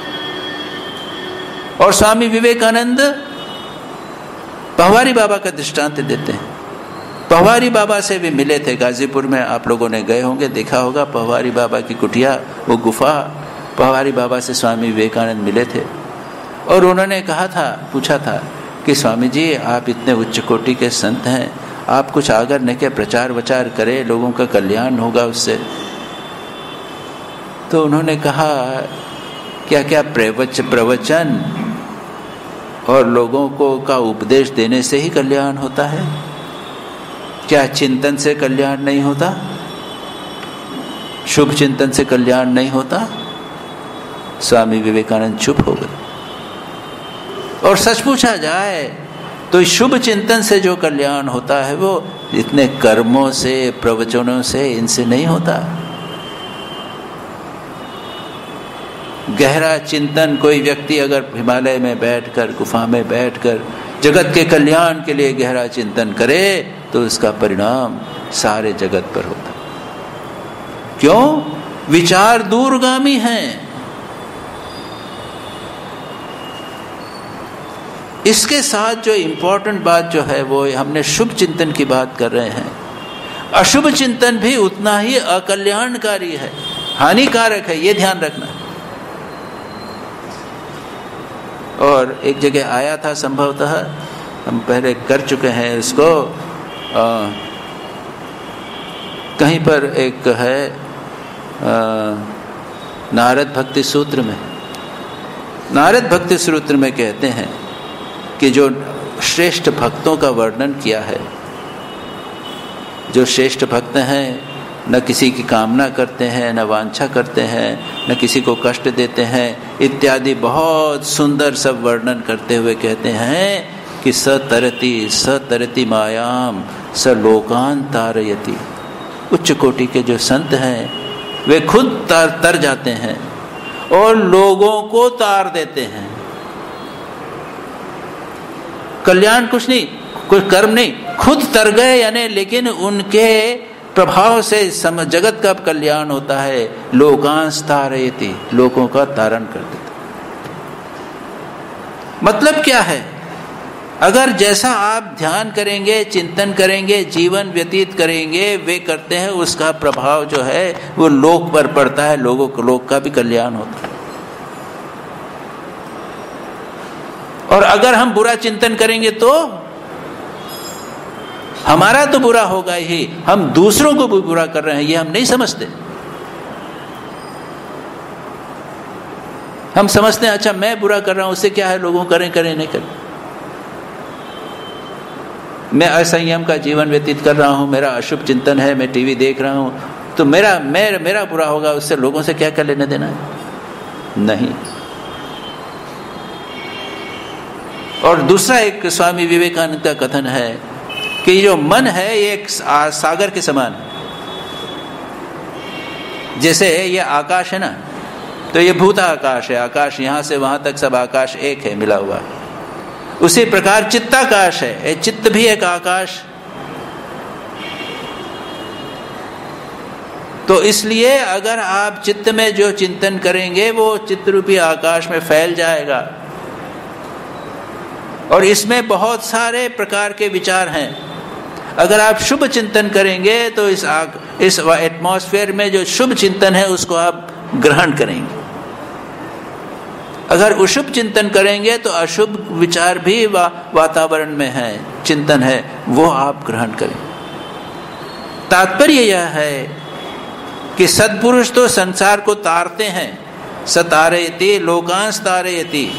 और स्वामी विवेकानंद पहवारी बाबा का दृष्टांत देते हैं। पहवारी बाबा से भी मिले थे गाजीपुर में, आप लोगों ने गए होंगे, देखा होगा पहवारी बाबा की कुटिया, वो गुफा। पहवारी बाबा से स्वामी विवेकानंद मिले थे और उन्होंने कहा था, पूछा था कि स्वामी जी आप इतने उच्च कोटि के संत हैं, आप कुछ आगर न के प्रचार वचार करें, लोगों का कल्याण होगा उससे। तो उन्होंने कहा क्या क्या प्रवचन, और लोगों को का उपदेश देने से ही कल्याण होता है? क्या चिंतन से कल्याण नहीं होता? शुभ चिंतन से कल्याण नहीं होता? स्वामी विवेकानंद चुप हो गए। और सच पूछा जाए तो शुभ चिंतन से जो कल्याण होता है वो इतने कर्मों से, प्रवचनों से, इनसे नहीं होता। गहरा चिंतन, कोई व्यक्ति अगर हिमालय में बैठकर, गुफा में बैठकर जगत के कल्याण के लिए गहरा चिंतन करे तो उसका परिणाम सारे जगत पर होता। क्यों? विचार दूरगामी हैं। इसके साथ जो इम्पोर्टेंट बात जो है वो हमने शुभ चिंतन की बात कर रहे हैं। अशुभ चिंतन भी उतना ही अकल्याणकारी है, हानिकारक है, ये ध्यान रखना। और एक जगह आया था, संभवतः हम पहले कर चुके हैं इसको, कहीं पर एक है नारद भक्ति सूत्र में, नारद भक्ति सूत्र में कहते हैं कि जो श्रेष्ठ भक्तों का वर्णन किया है, जो श्रेष्ठ भक्त हैं, न किसी की कामना करते हैं, न वांछा करते हैं, न किसी को कष्ट देते हैं, इत्यादि बहुत सुंदर सब वर्णन करते हुए कहते हैं कि सतरति मायाम स लोकान तारयति। उच्च कोटि के जो संत हैं वे खुद तर जाते हैं और लोगों को तार देते हैं। कल्याण कुछ नहीं, कोई कर्म नहीं, खुद तर गए यानी, लेकिन उनके प्रभाव से जगत का कल्याण होता है। लोकांश तारयति, लोगों का तारण कर देता। मतलब क्या है? अगर जैसा आप ध्यान करेंगे, चिंतन करेंगे, जीवन व्यतीत करेंगे, वे करते हैं, उसका प्रभाव जो है वो लोक पर पड़ता है, लोक का भी कल्याण होता है। और अगर हम बुरा चिंतन करेंगे तो हमारा तो बुरा होगा ही, हम दूसरों को भी बुरा कर रहे हैं, ये हम नहीं समझते। हम समझते हैं अच्छा मैं बुरा कर रहा हूं, उससे क्या है, लोगों करें नहीं करें। मैं असंयम का जीवन व्यतीत कर रहा हूं, मेरा अशुभ चिंतन है, मैं टीवी देख रहा हूं, तो मेरा बुरा होगा, उससे लोगों से क्या लेना देना है? नहीं। और दूसरा एक स्वामी विवेकानंद का कथन है कि जो मन है ये एक सागर के समान, जैसे ये आकाश है ना, तो ये भूता आकाश है, आकाश यहां से वहां तक सब आकाश एक है, मिला हुआ। उसी प्रकार चित्ताकाश है, चित्त भी एक आकाश। तो इसलिए अगर आप चित्त में जो चिंतन करेंगे वो चित्त रूपी आकाश में फैल जाएगा। और इसमें बहुत सारे प्रकार के विचार हैं। अगर आप शुभ चिंतन करेंगे तो इस एटमॉस्फेयर में जो शुभ चिंतन है उसको आप ग्रहण करेंगे। अगर अशुभ चिंतन करेंगे तो अशुभ विचार भी वातावरण में है, चिंतन है, वो आप ग्रहण करें। तात्पर्य यह है कि सत्पुरुष तो संसार को तारते हैं, सतारयति लोकांश तारयति,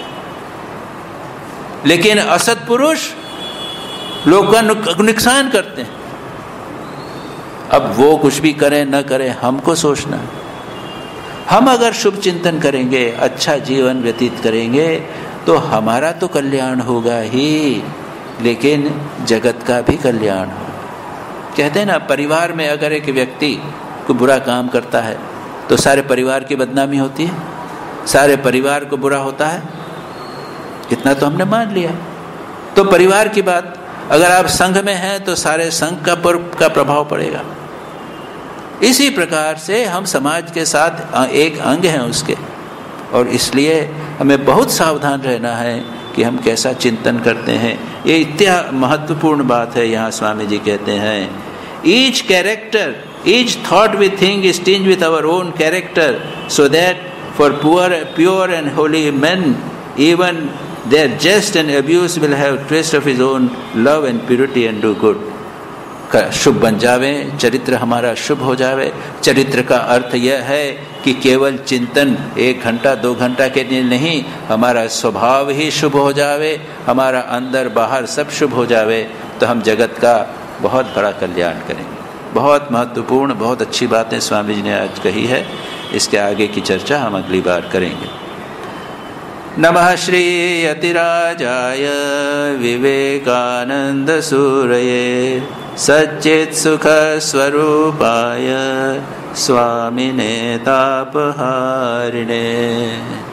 लेकिन असत्पुरुष लोग का नुकसान करते हैं। अब वो कुछ भी करें न करें, हमको सोचना है। हम अगर शुभ चिंतन करेंगे, अच्छा जीवन व्यतीत करेंगे तो हमारा तो कल्याण होगा ही, लेकिन जगत का भी कल्याण होगा। कहते हैं ना, परिवार में अगर एक व्यक्ति को बुरा काम करता है तो सारे परिवार की बदनामी होती है, सारे परिवार को बुरा होता है, इतना तो हमने मान लिया। तो परिवार की बात, अगर आप संघ में हैं तो सारे संघ का प्रभाव पड़ेगा। इसी प्रकार से हम समाज के साथ एक अंग हैं उसके, और इसलिए हमें बहुत सावधान रहना है कि हम कैसा चिंतन करते हैं। ये इतना महत्वपूर्ण बात है। यहाँ स्वामी जी कहते हैं, each character, each thought we think is tinged with our own character, so that for pure and holy men, even their jest and abuse will have trace of his own love and purity and do good. शुभ बन जावे, चरित्र हमारा शुभ हो जावे। चरित्र का अर्थ यह है कि केवल चिंतन 1 घंटा 2 घंटा के लिए नहीं, हमारा स्वभाव ही शुभ हो जावे, हमारा अंदर बाहर सब शुभ हो जावे, तो हम जगत का बहुत बड़ा कल्याण करेंगे। बहुत महत्वपूर्ण, बहुत अच्छी बातें स्वामी जी ने आज कही है। इसके आगे की चर्चा हम अगली बार करेंगे। नमः श्री यतिराजाय विवेकानंद सूरये सच्चित् सुख स्वरूपाय स्वामिने तापहारिणे।